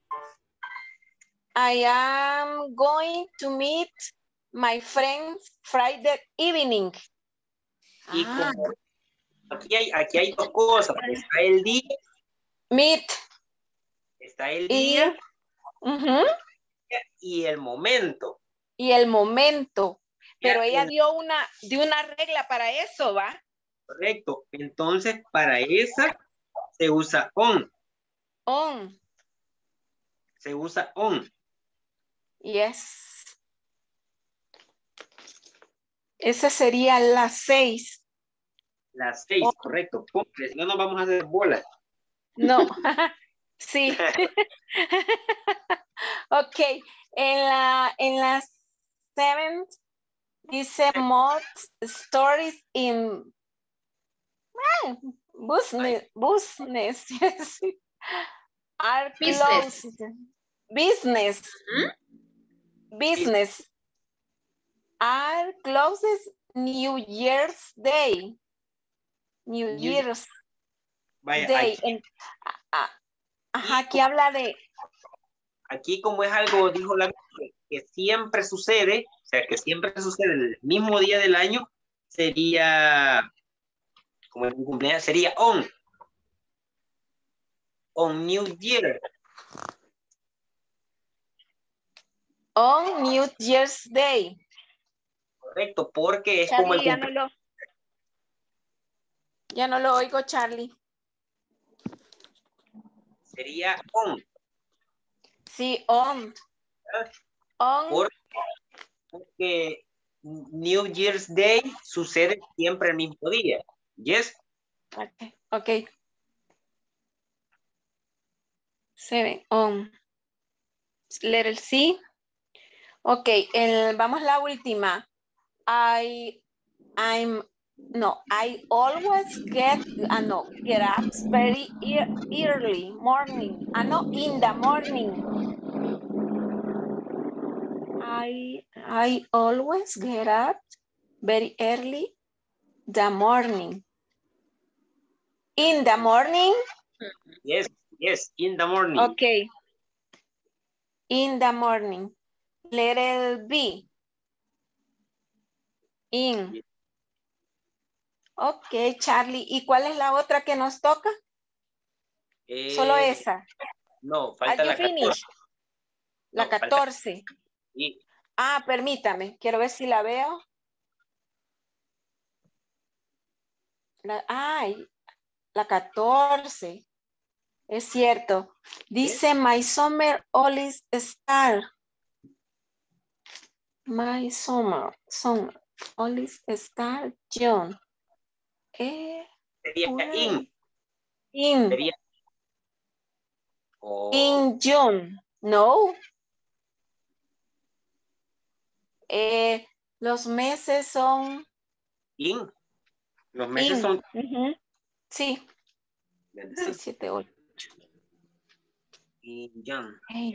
I am going to meet my friends Friday evening. Y como aquí hay dos cosas. Está el día. Meet. Está el día. Y el momento. Y el momento. Pero ella dio una regla para eso, ¿va? Correcto. Entonces, para esa se usa on. On. Se usa on. Yes. Esa sería la 6. La 6, correcto. Porque si no nos vamos a hacer bolas. No. Sí. Ok. En la 7 dice most stories in business are closed. Business are closed New Year's Day. New Year's Vaya, Day. Aquí habla de... Aquí como es algo, dijo la que siempre sucede, o sea, que siempre sucede el mismo día del año, sería, como en mi cumpleaños, sería on New Year. On New Year's Day. Correcto, porque es Charlie, como el cumpleaños. Ya no lo oigo, Charlie. Sería on. Sí, on. On. Porque New Year's Day sucede siempre el mismo día. Yes. Ok. 7 on. Letter C. Ok, vamos a la última. I always get up very early morning. In the morning. I always get up very early the morning. In the morning? Yes, in the morning. Okay. In the morning. Letter B. In. Ok, Charlie. ¿Y cuál es la otra que nos toca? Solo esa. No, falta la 14. La 14. Sí. Ah, permítame. Quiero ver si la veo. La 14. Es cierto. Dice, my summer always start. My summer always start June. Sería in. In. Oh. In June. No. Los meses son. In. Los meses son. Sí. 7, 8. In June.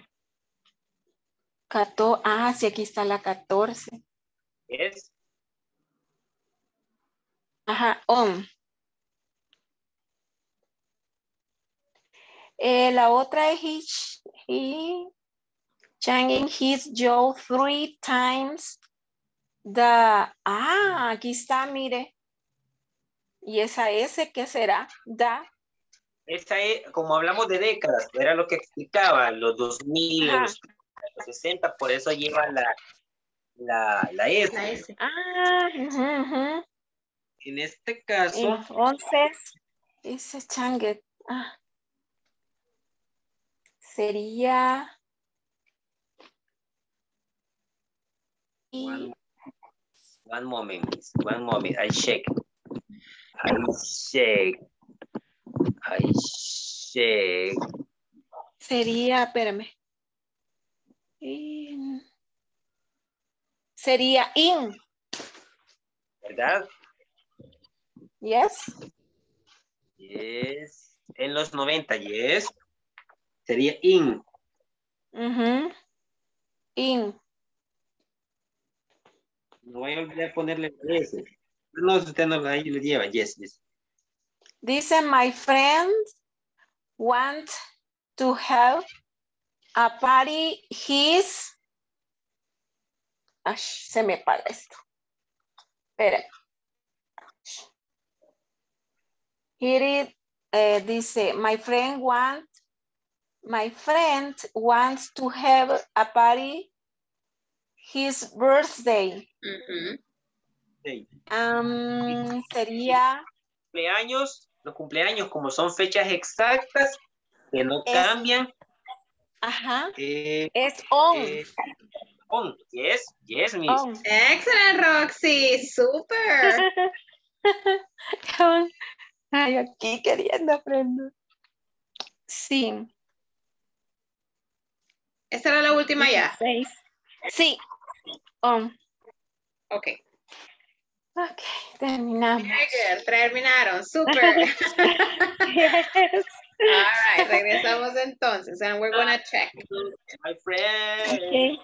14. Sí, aquí está la 14. Yes. Ajá, on. La otra es he changing his jaw 3 times. Aquí está, mire. ¿Y esa S qué será? Esa es, como hablamos de décadas, era lo que explicaba, los 2000, los 60, por eso lleva la S. La S. En este caso. Entonces, ese changue. Sería. One moment. I check. Sería, espérame. Sería in. ¿Verdad? Yes. Yes. En los 90, yes. Sería in. In. No voy a olvidar ponerle S. No, usted no ahí lo lleva. Yes. Dice, my friends want to have a party. Se me para esto. Espera. Here it dice, my friend wants to have a party his birthday. Sí. Sería los cumpleaños, como son fechas exactas que no cambian. Ajá. Es on. On. Yes, miss. On. Excellent, Roxy. Super. Ay, aquí queriendo aprender. Sí. ¿Esta era la última ya? Sí. On. Ok. Ok, terminamos. Very good. Terminaron. Super. Yes. All right. Regresamos entonces. And we're going to check. My friend. Okay.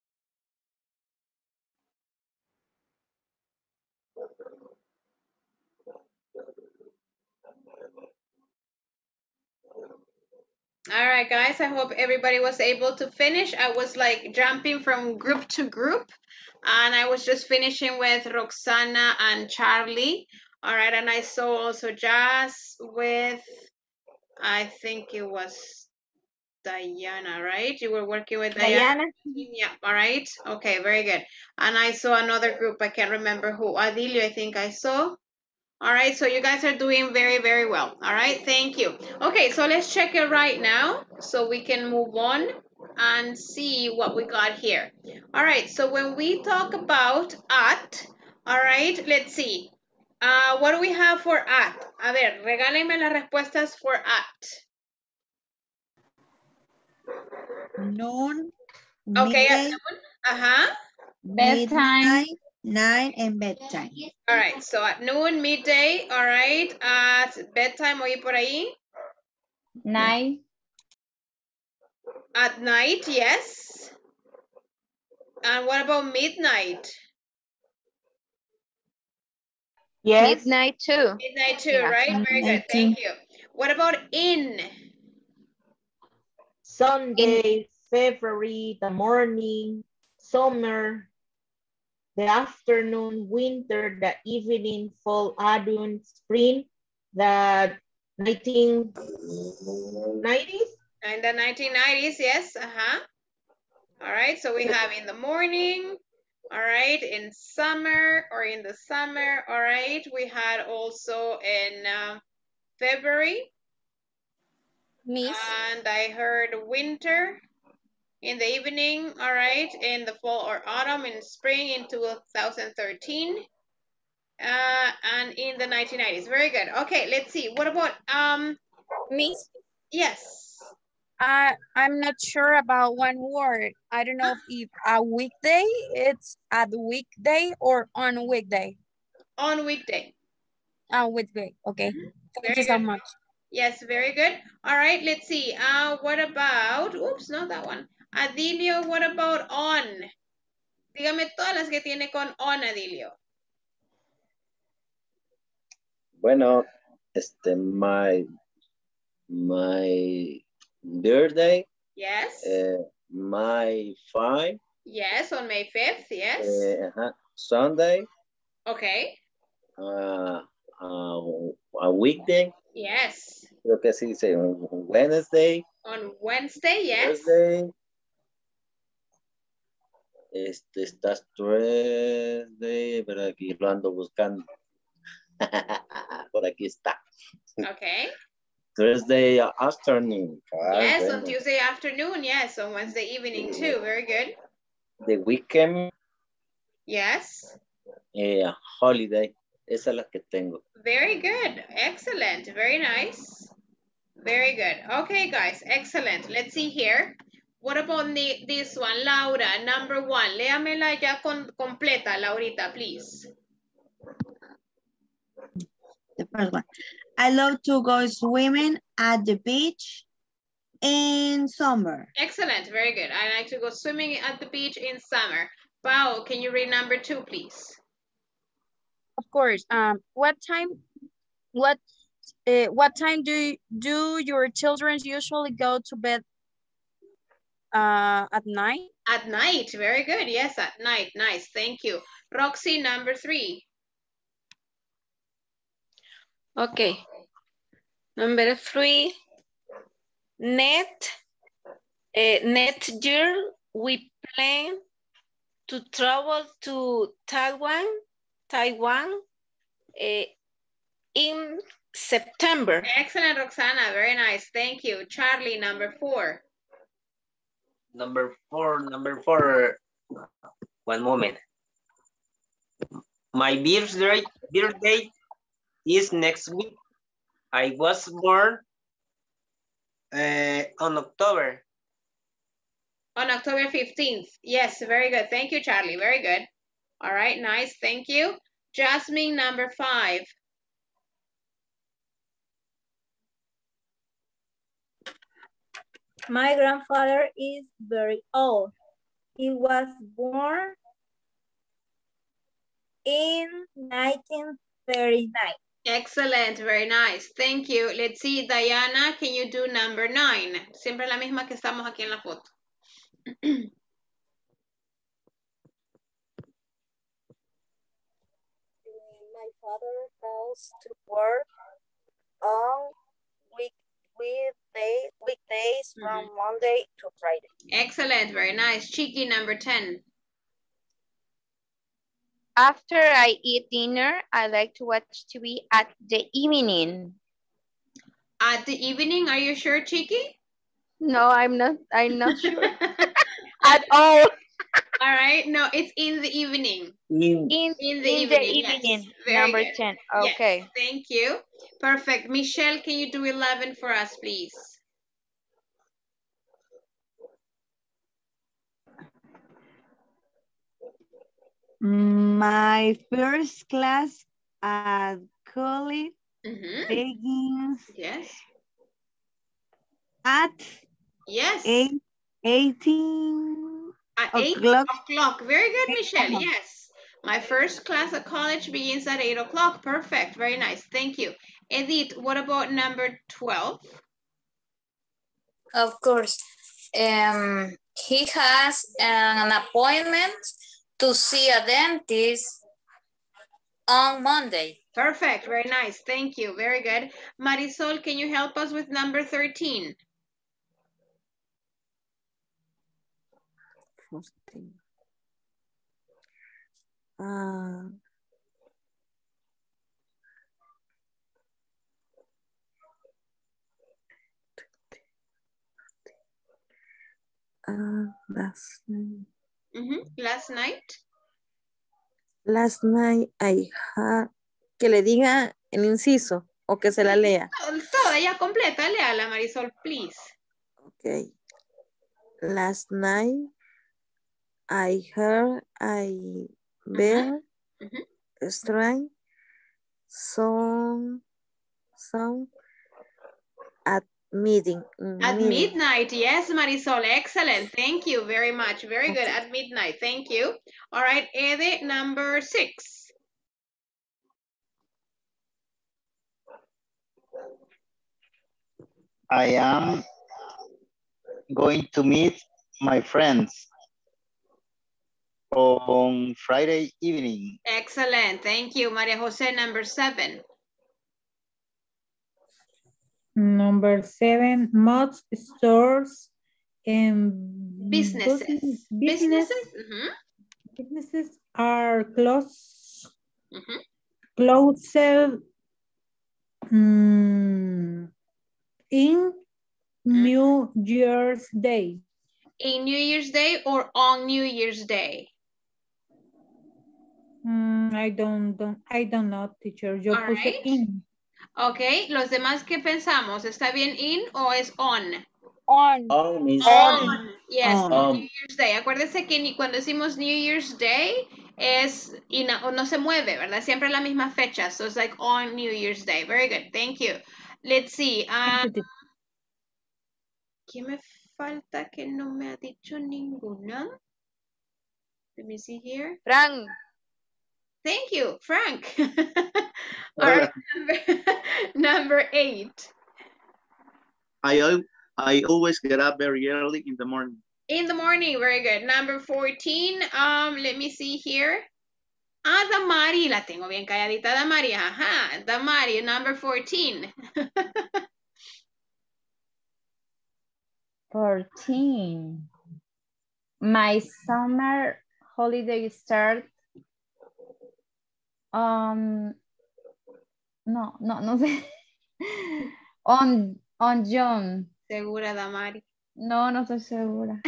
All right, guys, I hope everybody was able to finish. I was like jumping from group to group, and I was just finishing with Roxana and Charlie. All right, and I saw also Jazz with, I think it was Diana, right? You were working with Diana? Yeah, all right. Okay, very good. And I saw another group, I can't remember who, Adilio, I think I saw. All right, so you guys are doing very, very well. All right, thank you. Okay, so let's check it right now so we can move on and see what we got here. All right, so when we talk about at, all right, let's see. What do we have for at? A ver, regálenme las respuestas for at. Noon. Okay, midday, at noon. Bedtime. 9 and bedtime. All right, so at noon, midday, all right. At bedtime, oí por ahí. Night. At night, yes. And what about midnight? Yes. Midnight too. Midnight too, Yeah. right? Very good, thank you. What about in? Sunday, February, the morning, summer, the afternoon, winter, the evening, fall, autumn, spring, the 1990s. In the 1990s, yes. All right, so we have in the morning, all right, in summer or in the summer, all right. We had also in February. Miss. And I heard winter in the evening, all right, in the fall or autumn, in spring in 2013, and in the 1990s. Very good. Okay, let's see. What about, Miss? yes. I'm not sure about one word. I don't know if a weekday, it's at weekday or on weekday. On weekday. On weekday, okay. Thank you Very so good. much. Yes, very good. All right, let's see. What about, oops, not that one. Adilio, what about on? Dígame todas las que tiene con on, Adilio. Bueno, my birthday. Yes. My 5. Yes, on May 5th, yes. Sunday. Okay. A weekday. Yes. Creo que se dice Wednesday. On Wednesday, yes. Thursday. Estás Thursday, pero aquí lo ando buscando. Por aquí está. Okay. Thursday afternoon. Yes, bueno. on Tuesday afternoon, yes. On Wednesday evening too, very good. The weekend. Yes. Holiday. Esa es la que tengo. Very good. Excellent. Very nice. Very good. Okay, guys. Excellent. Let's see here. What about this one? Laura, number 1. Léamela ya completa, Laurita, please. The first one. I love to go swimming at the beach in summer. Excellent. Very good. I like to go swimming at the beach in summer. Pao, can you read number 2, please? Of course. What time do your children usually go to bed? At night? At night. Very good. Yes, at night. Nice. Thank you. Roxy, number 3. Okay. Number 3. Next year we plan to travel to Taiwan in September. Excellent, Roxana. Very nice. Thank you. Charlie, number 4. Number 4. One moment. My birthday is next week. I was born on October. On October 15th. Yes, very good. Thank you, Charlie. Very good. All right, nice. Thank you. Jasmine, number 5. My grandfather is very old. He was born in 1939. Excellent, very nice. Thank you. Let's see, Diana, can you do number 9? Siempre la misma que estamos aquí en la foto. My father goes to work on weekdays from Monday to Friday. Excellent, very nice. Cheeky, number 10. After I eat dinner, I like to watch TV at the evening. At the evening, are you sure, Cheeky? No, I'm not sure at all. All right, no, it's in the evening. In the evening. Yes. Number good. 10. Okay. Yes, thank you. Perfect. Michelle, can you do 11 for us, please? My first class at college begins at 18 At 8 o'clock. Very good, Michelle. Yes. My first class at college begins at 8 o'clock. Perfect. Very nice. Thank you. Edith, what about number 12? Of course. He has an appointment to see a dentist on Monday. Perfect. Very nice. Thank you. Very good. Marisol, can you help us with number 13? Last night I had, que le diga el inciso o que se la lea. Toda ya completa, léala Marisol, please. Okay. Last night I heard a very strange song at meeting. At midnight, yes, Marisol, excellent. Thank you very much. Very good. At midnight, thank you. All right, Ede, number 6. I am going to meet my friends on Friday evening. Excellent. Thank you. Maria Jose, number 7. Number 7, most stores and businesses are closed in New Year's Day. In New Year's Day or on New Year's Day? I don't know, teacher. Yo All puse right. in. Okay, los demás, ¿qué pensamos? ¿Está bien in o es on? On. On. Yes, On. New Year's Day. Acuérdense que cuando decimos New Year's Day es no se mueve, ¿verdad? Siempre la misma fecha. So it's like on New Year's Day. Very good. Thank you. Let's see. ¿Qué me falta que no me ha dicho ninguna? Let me see here. Frank. Thank you, Frank. All right, number 8. I always get up very early in the morning. In the morning, very good. Number 14, let me see here. Damari, la tengo bien calladita, Damari, ajá. Damari, number 14. 14. My summer holiday start. No sé. On June. ¿Segura, Damari? No estoy segura.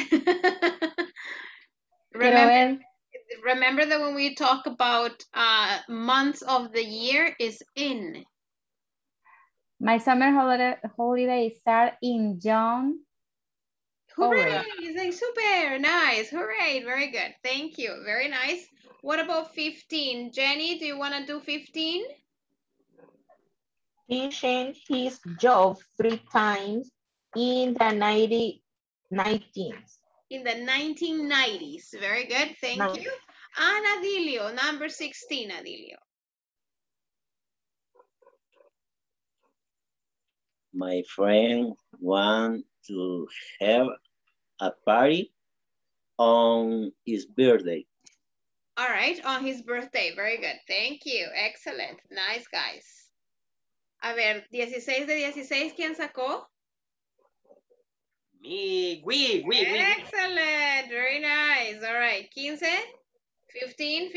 Remember that when we talk about months of the year is in. My summer holiday start in June. Hooray! Like, super nice. Hooray! Very good. Thank you. Very nice. What about 15? Jenny, do you want to do 15? He changed his job 3 times in the 1990s. In the 1990s. Very good. Thank you. Adilio, number 16, Adilio. My friend want to have a party on his birthday. All right, on his birthday. Very good. Thank you. Excellent. Nice, guys. A ver, 16 de 16, ¿quién sacó? Me. Excellent. Very nice. All right. 15? 15?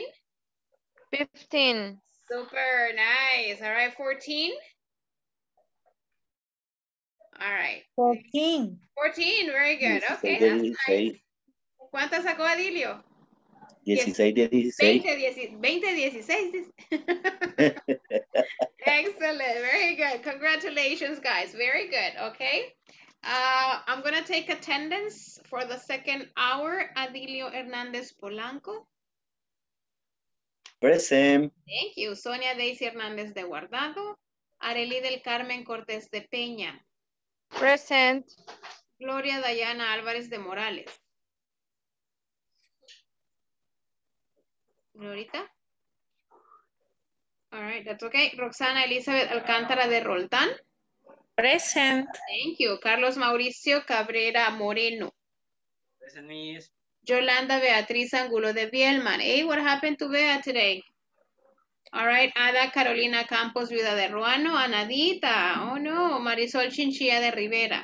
15. Super nice. All right. 14? All right. 14. 14. Very good. Okay. That's nice. ¿Cuántas sacó Adilio? 16 de 16. 20 de 16. Excellent. Very good. Congratulations, guys. Very good. Okay. I'm going to take attendance for the second hour. Adilio Hernandez Polanco. Present. Thank you. Sonia Daisy Hernández de Guardado. Arely del Carmen Cortés de Peña. Present. Gloria Dayana Álvarez de Morales. Glorita. All right, that's okay. Roxana Elizabeth Alcántara de Roldán. Present. Thank you. Carlos Mauricio Cabrera Moreno. Present, Miss. Yolanda Beatriz Angulo de Bielman. Hey, what happened to Bea today? All right, Ada Carolina Campos, viuda de Ruano. Anadita. Oh, no. Marisol Chinchilla de Rivera.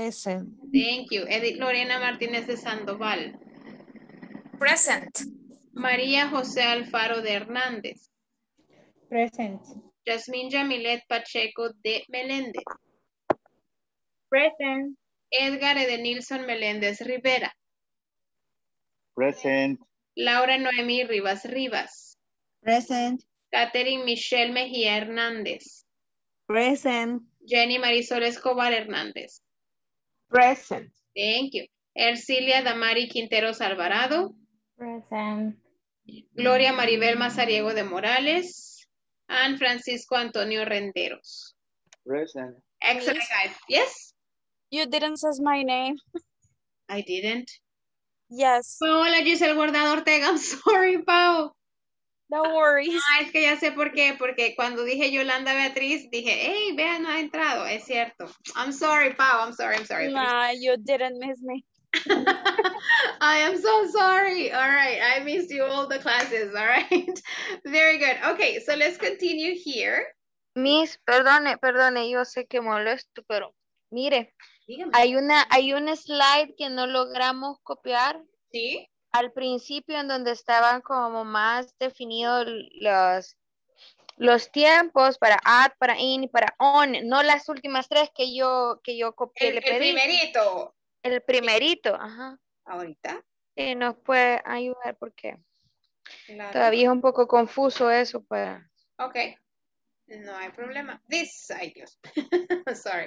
Present. Thank you. Edith Lorena Martínez de Sandoval. Present. María José Alfaro de Hernández. Present. Yasmín Yamilet Pacheco de Meléndez. Present. Edgar Edenilson Meléndez Rivera. Present. Laura Noemí Rivas Rivas. Present. Catherine Michelle Mejía Hernández. Present. Jenny Marisol Escobar Hernández. Present. Thank you. Ercilia Damari Quinteros Alvarado. Present. Gloria Maribel Mazariego de Morales. And Francisco Antonio Renderos. Present. Excellent, Miss? guys. Yes? You didn't say my name. I didn't. Yes. Hola, Giselle Guardado Ortega. I'm sorry, Pau. No worries. Es que ya sé por qué. Porque cuando dije Yolanda Beatriz, dije, hey, vea, no ha entrado. Es cierto. I'm sorry, Pau. I'm sorry. Nah, you didn't miss me. I am so sorry. All right. I missed you all the classes. All right. Very good. Okay, so let's continue here. Miss, perdone, yo sé que molesto, pero mire, Dígame. hay una slide que no logramos copiar. ¿Sí? Al principio en donde estaban como más definidos los tiempos para add, para in y para on, no las últimas tres que yo copié, le pedí. El primerito. El primerito, ajá. Ahorita. Sí, nos puede ayudar porque Claro. todavía es un poco confuso eso para... Ok. No hay problema. Ay, Dios. Sorry.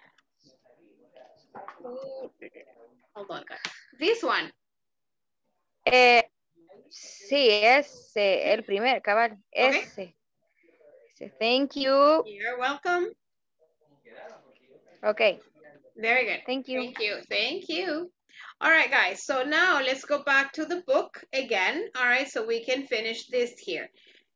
Hold on, guys. This one. Sí, ese, el primer, cabal, Okay. ese. Thank you. You're welcome. Okay. Very good. Thank you. Thank you. All right, guys. So now let's go back to the book again. All right, so we can finish this here.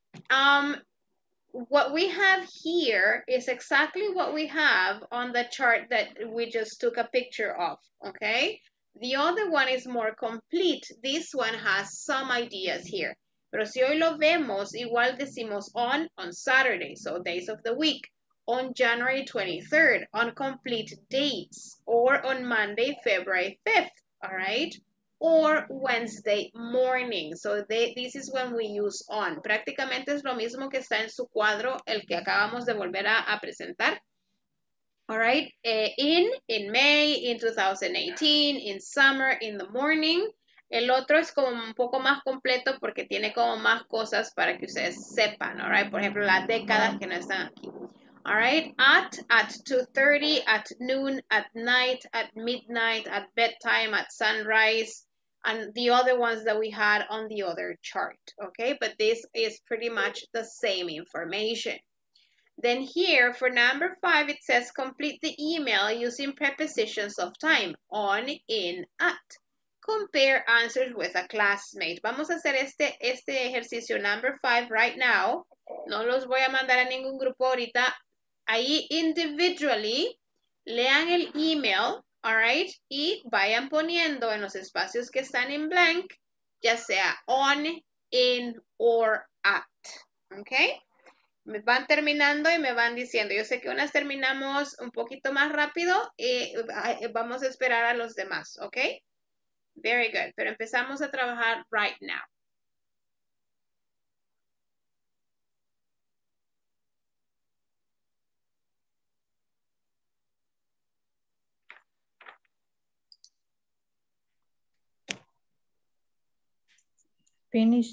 What we have here is exactly what we have on the chart that we just took a picture of, okay? The other one is more complete. This one has some ideas here. Pero si hoy lo vemos, igual decimos on Saturday, so days of the week, on January 23rd, on complete dates, or on Monday, February 5th, all right? Or Wednesday morning. So this is when we use on. Prácticamente es lo mismo que está en su cuadro, el que acabamos de volver a presentar. All right. In May, in 2018, in summer, in the morning. El otro es como un poco más completo porque tiene como más cosas para que ustedes sepan. All right. Por ejemplo, las décadas que no están aquí. All right. At 2:30, at noon, at night, at midnight, at bedtime, at sunrise, and the other ones that we had on the other chart, okay? But this is pretty much the same information. Then here, for number 5, it says complete the email using prepositions of time, on, in, at. Compare answers with a classmate. Vamos a hacer este ejercicio number 5 right now. No los voy a mandar a ningún grupo ahorita. Ahí individually, lean el email, all right, y vayan poniendo en los espacios que están en blank, ya sea on, in, or at, okay? Me van terminando y me van diciendo. Yo sé que unas terminamos un poquito más rápido y vamos a esperar a los demás, okay? Very good, pero empezamos a trabajar right now. Finish.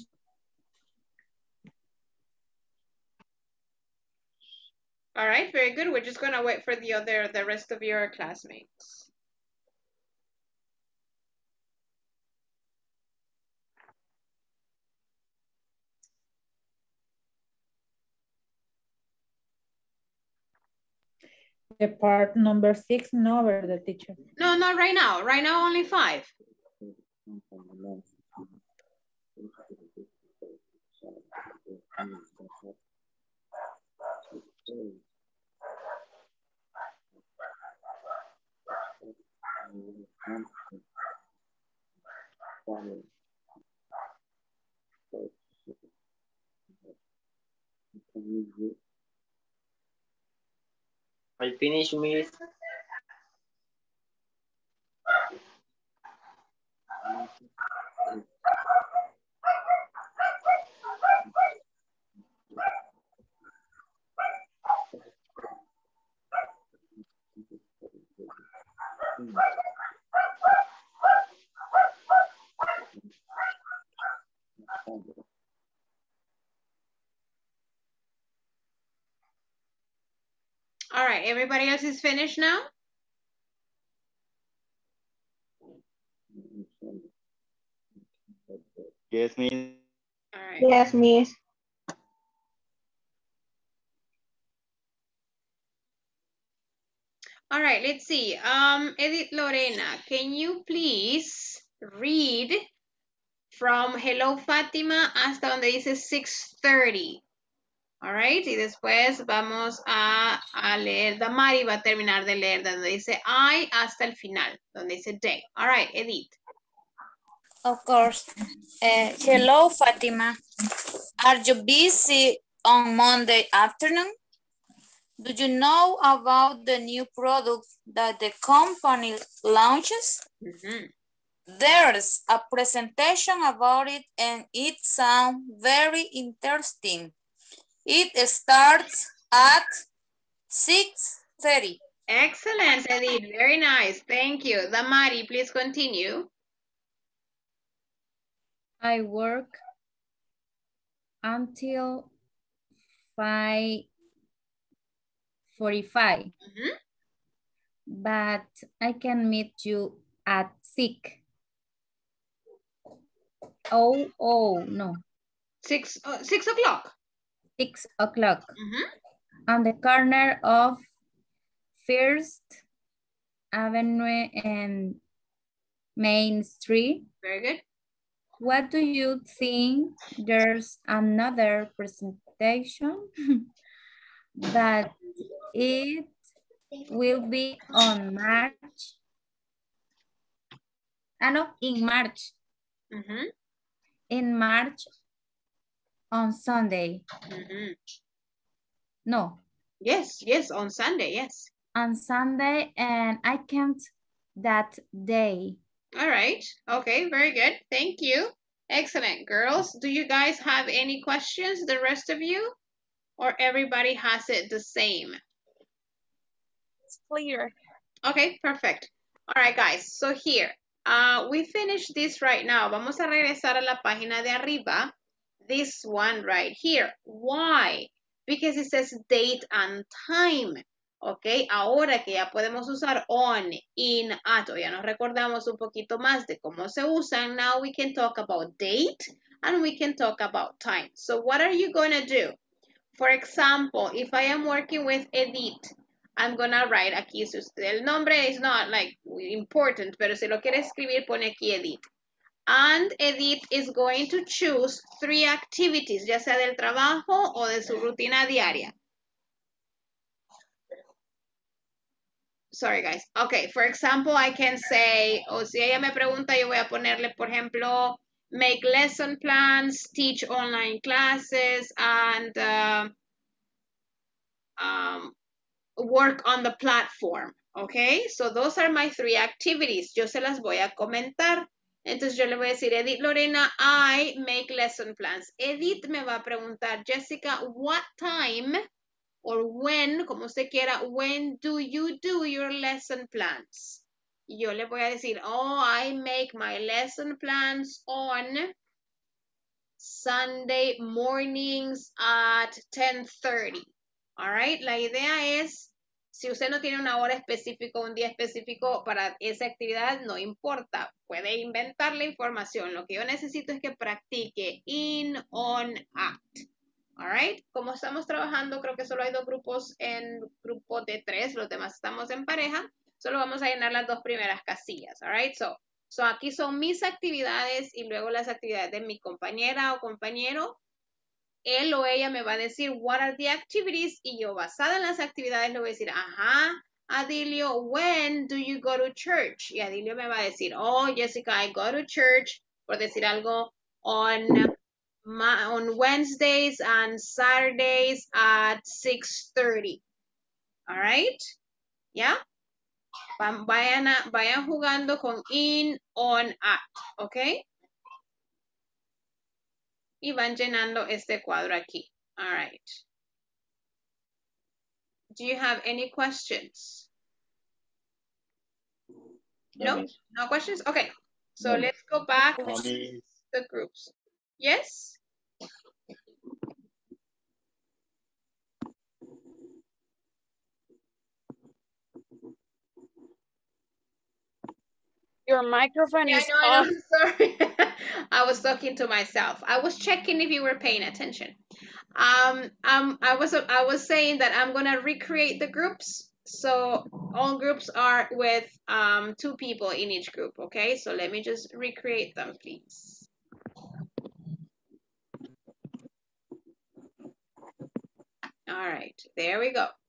All right, very good. We're just gonna wait for the rest of your classmates. The part number 6, no, the teacher. No, not right now. Right now, only 5. I finish, Miss. right, everybody else is finished now? Yes, miss. All right. Yes, miss. All right, let's see. Edith Lorena, can you please read from Hello Fátima hasta donde dice 6:30? All right, y después vamos a leer, Damari va a terminar de leer donde dice I hasta el final, donde dice day. All right, Edith. Of course. Hello, Fatima. Are you busy on Monday afternoon? Do you know about the new product that the company launches? There's a presentation about it and it sounds very interesting. It starts at 6:30. Excellent, Edith. Very nice. Thank you. Damari, please continue. I work until 5:45. But I can meet you at 6. No. 6 o'clock. 6 o'clock. On the corner of First Avenue and Main Street. Very good. What do you think? There's another presentation that it will be on March. In March. In March on Sunday. No. Yes, on Sunday, yes. On Sunday, and I can't that day. All right. Okay, very good. Thank you. Excellent. Girls, do you guys have any questions, the rest of you? Or everybody has it the same? It's clear. Okay, perfect. All right, guys. So here, we finished this right now. Vamos a regresar a la página de arriba. This one right here. Why? Because it says date and time. Ok, ahora que ya podemos usar on, in, at, o ya nos recordamos un poquito más de cómo se usan, now we can talk about date and we can talk about time. So what are you going to do? For example, if I am working with Edith, I'm going to write aquí, el nombre is not like important, pero si lo quiere escribir, pone aquí Edith. And Edith is going to choose 3 activities, ya sea del trabajo o de su rutina diaria. Sorry, guys. Okay, for example, I can say, o si ella me pregunta, yo voy a ponerle, por ejemplo, make lesson plans, teach online classes, and work on the platform. Okay, so those are my 3 activities. Yo se las voy a comentar. Entonces yo le voy a decir, Edith Lorena, I make lesson plans. Edith me va a preguntar, Jessica, what time or when, como usted quiera, when do you do your lesson plans? Yo le voy a decir, oh, I make my lesson plans on Sunday mornings at 10:30. All right, la idea es, si usted no tiene una hora específica, un día específico para esa actividad, no importa. Puede inventar la información. Lo que yo necesito es que practique in, on, at. All right. Como estamos trabajando, creo que solo hay 2 grupos en grupo de 3. Los demás estamos en pareja. Solo vamos a llenar las 2 primeras casillas. All right. So aquí son mis actividades y luego las actividades de mi compañera o compañero. Él o ella me va a decir, what are the activities? Y yo, basada en las actividades, le voy a decir, ajá, Adilio, when do you go to church? Y Adilio me va a decir, oh, Jessica, I go to church, por decir algo, on Wednesdays and Saturdays at 6:30. All right? ¿Ya? Vayan jugando con in, on, at. ¿Ok? Y van llenando este cuadro aquí. All right. Do you have any questions? No? No questions? Okay. So let's go back to the groups. Yes? Your microphone Yeah, is I off. know, sorry. I was talking to myself. I was checking if you were paying attention. I was saying that I'm gonna recreate the groups. So all groups are with 2 people in each group, okay? So let me just recreate them, please. All right, there we go.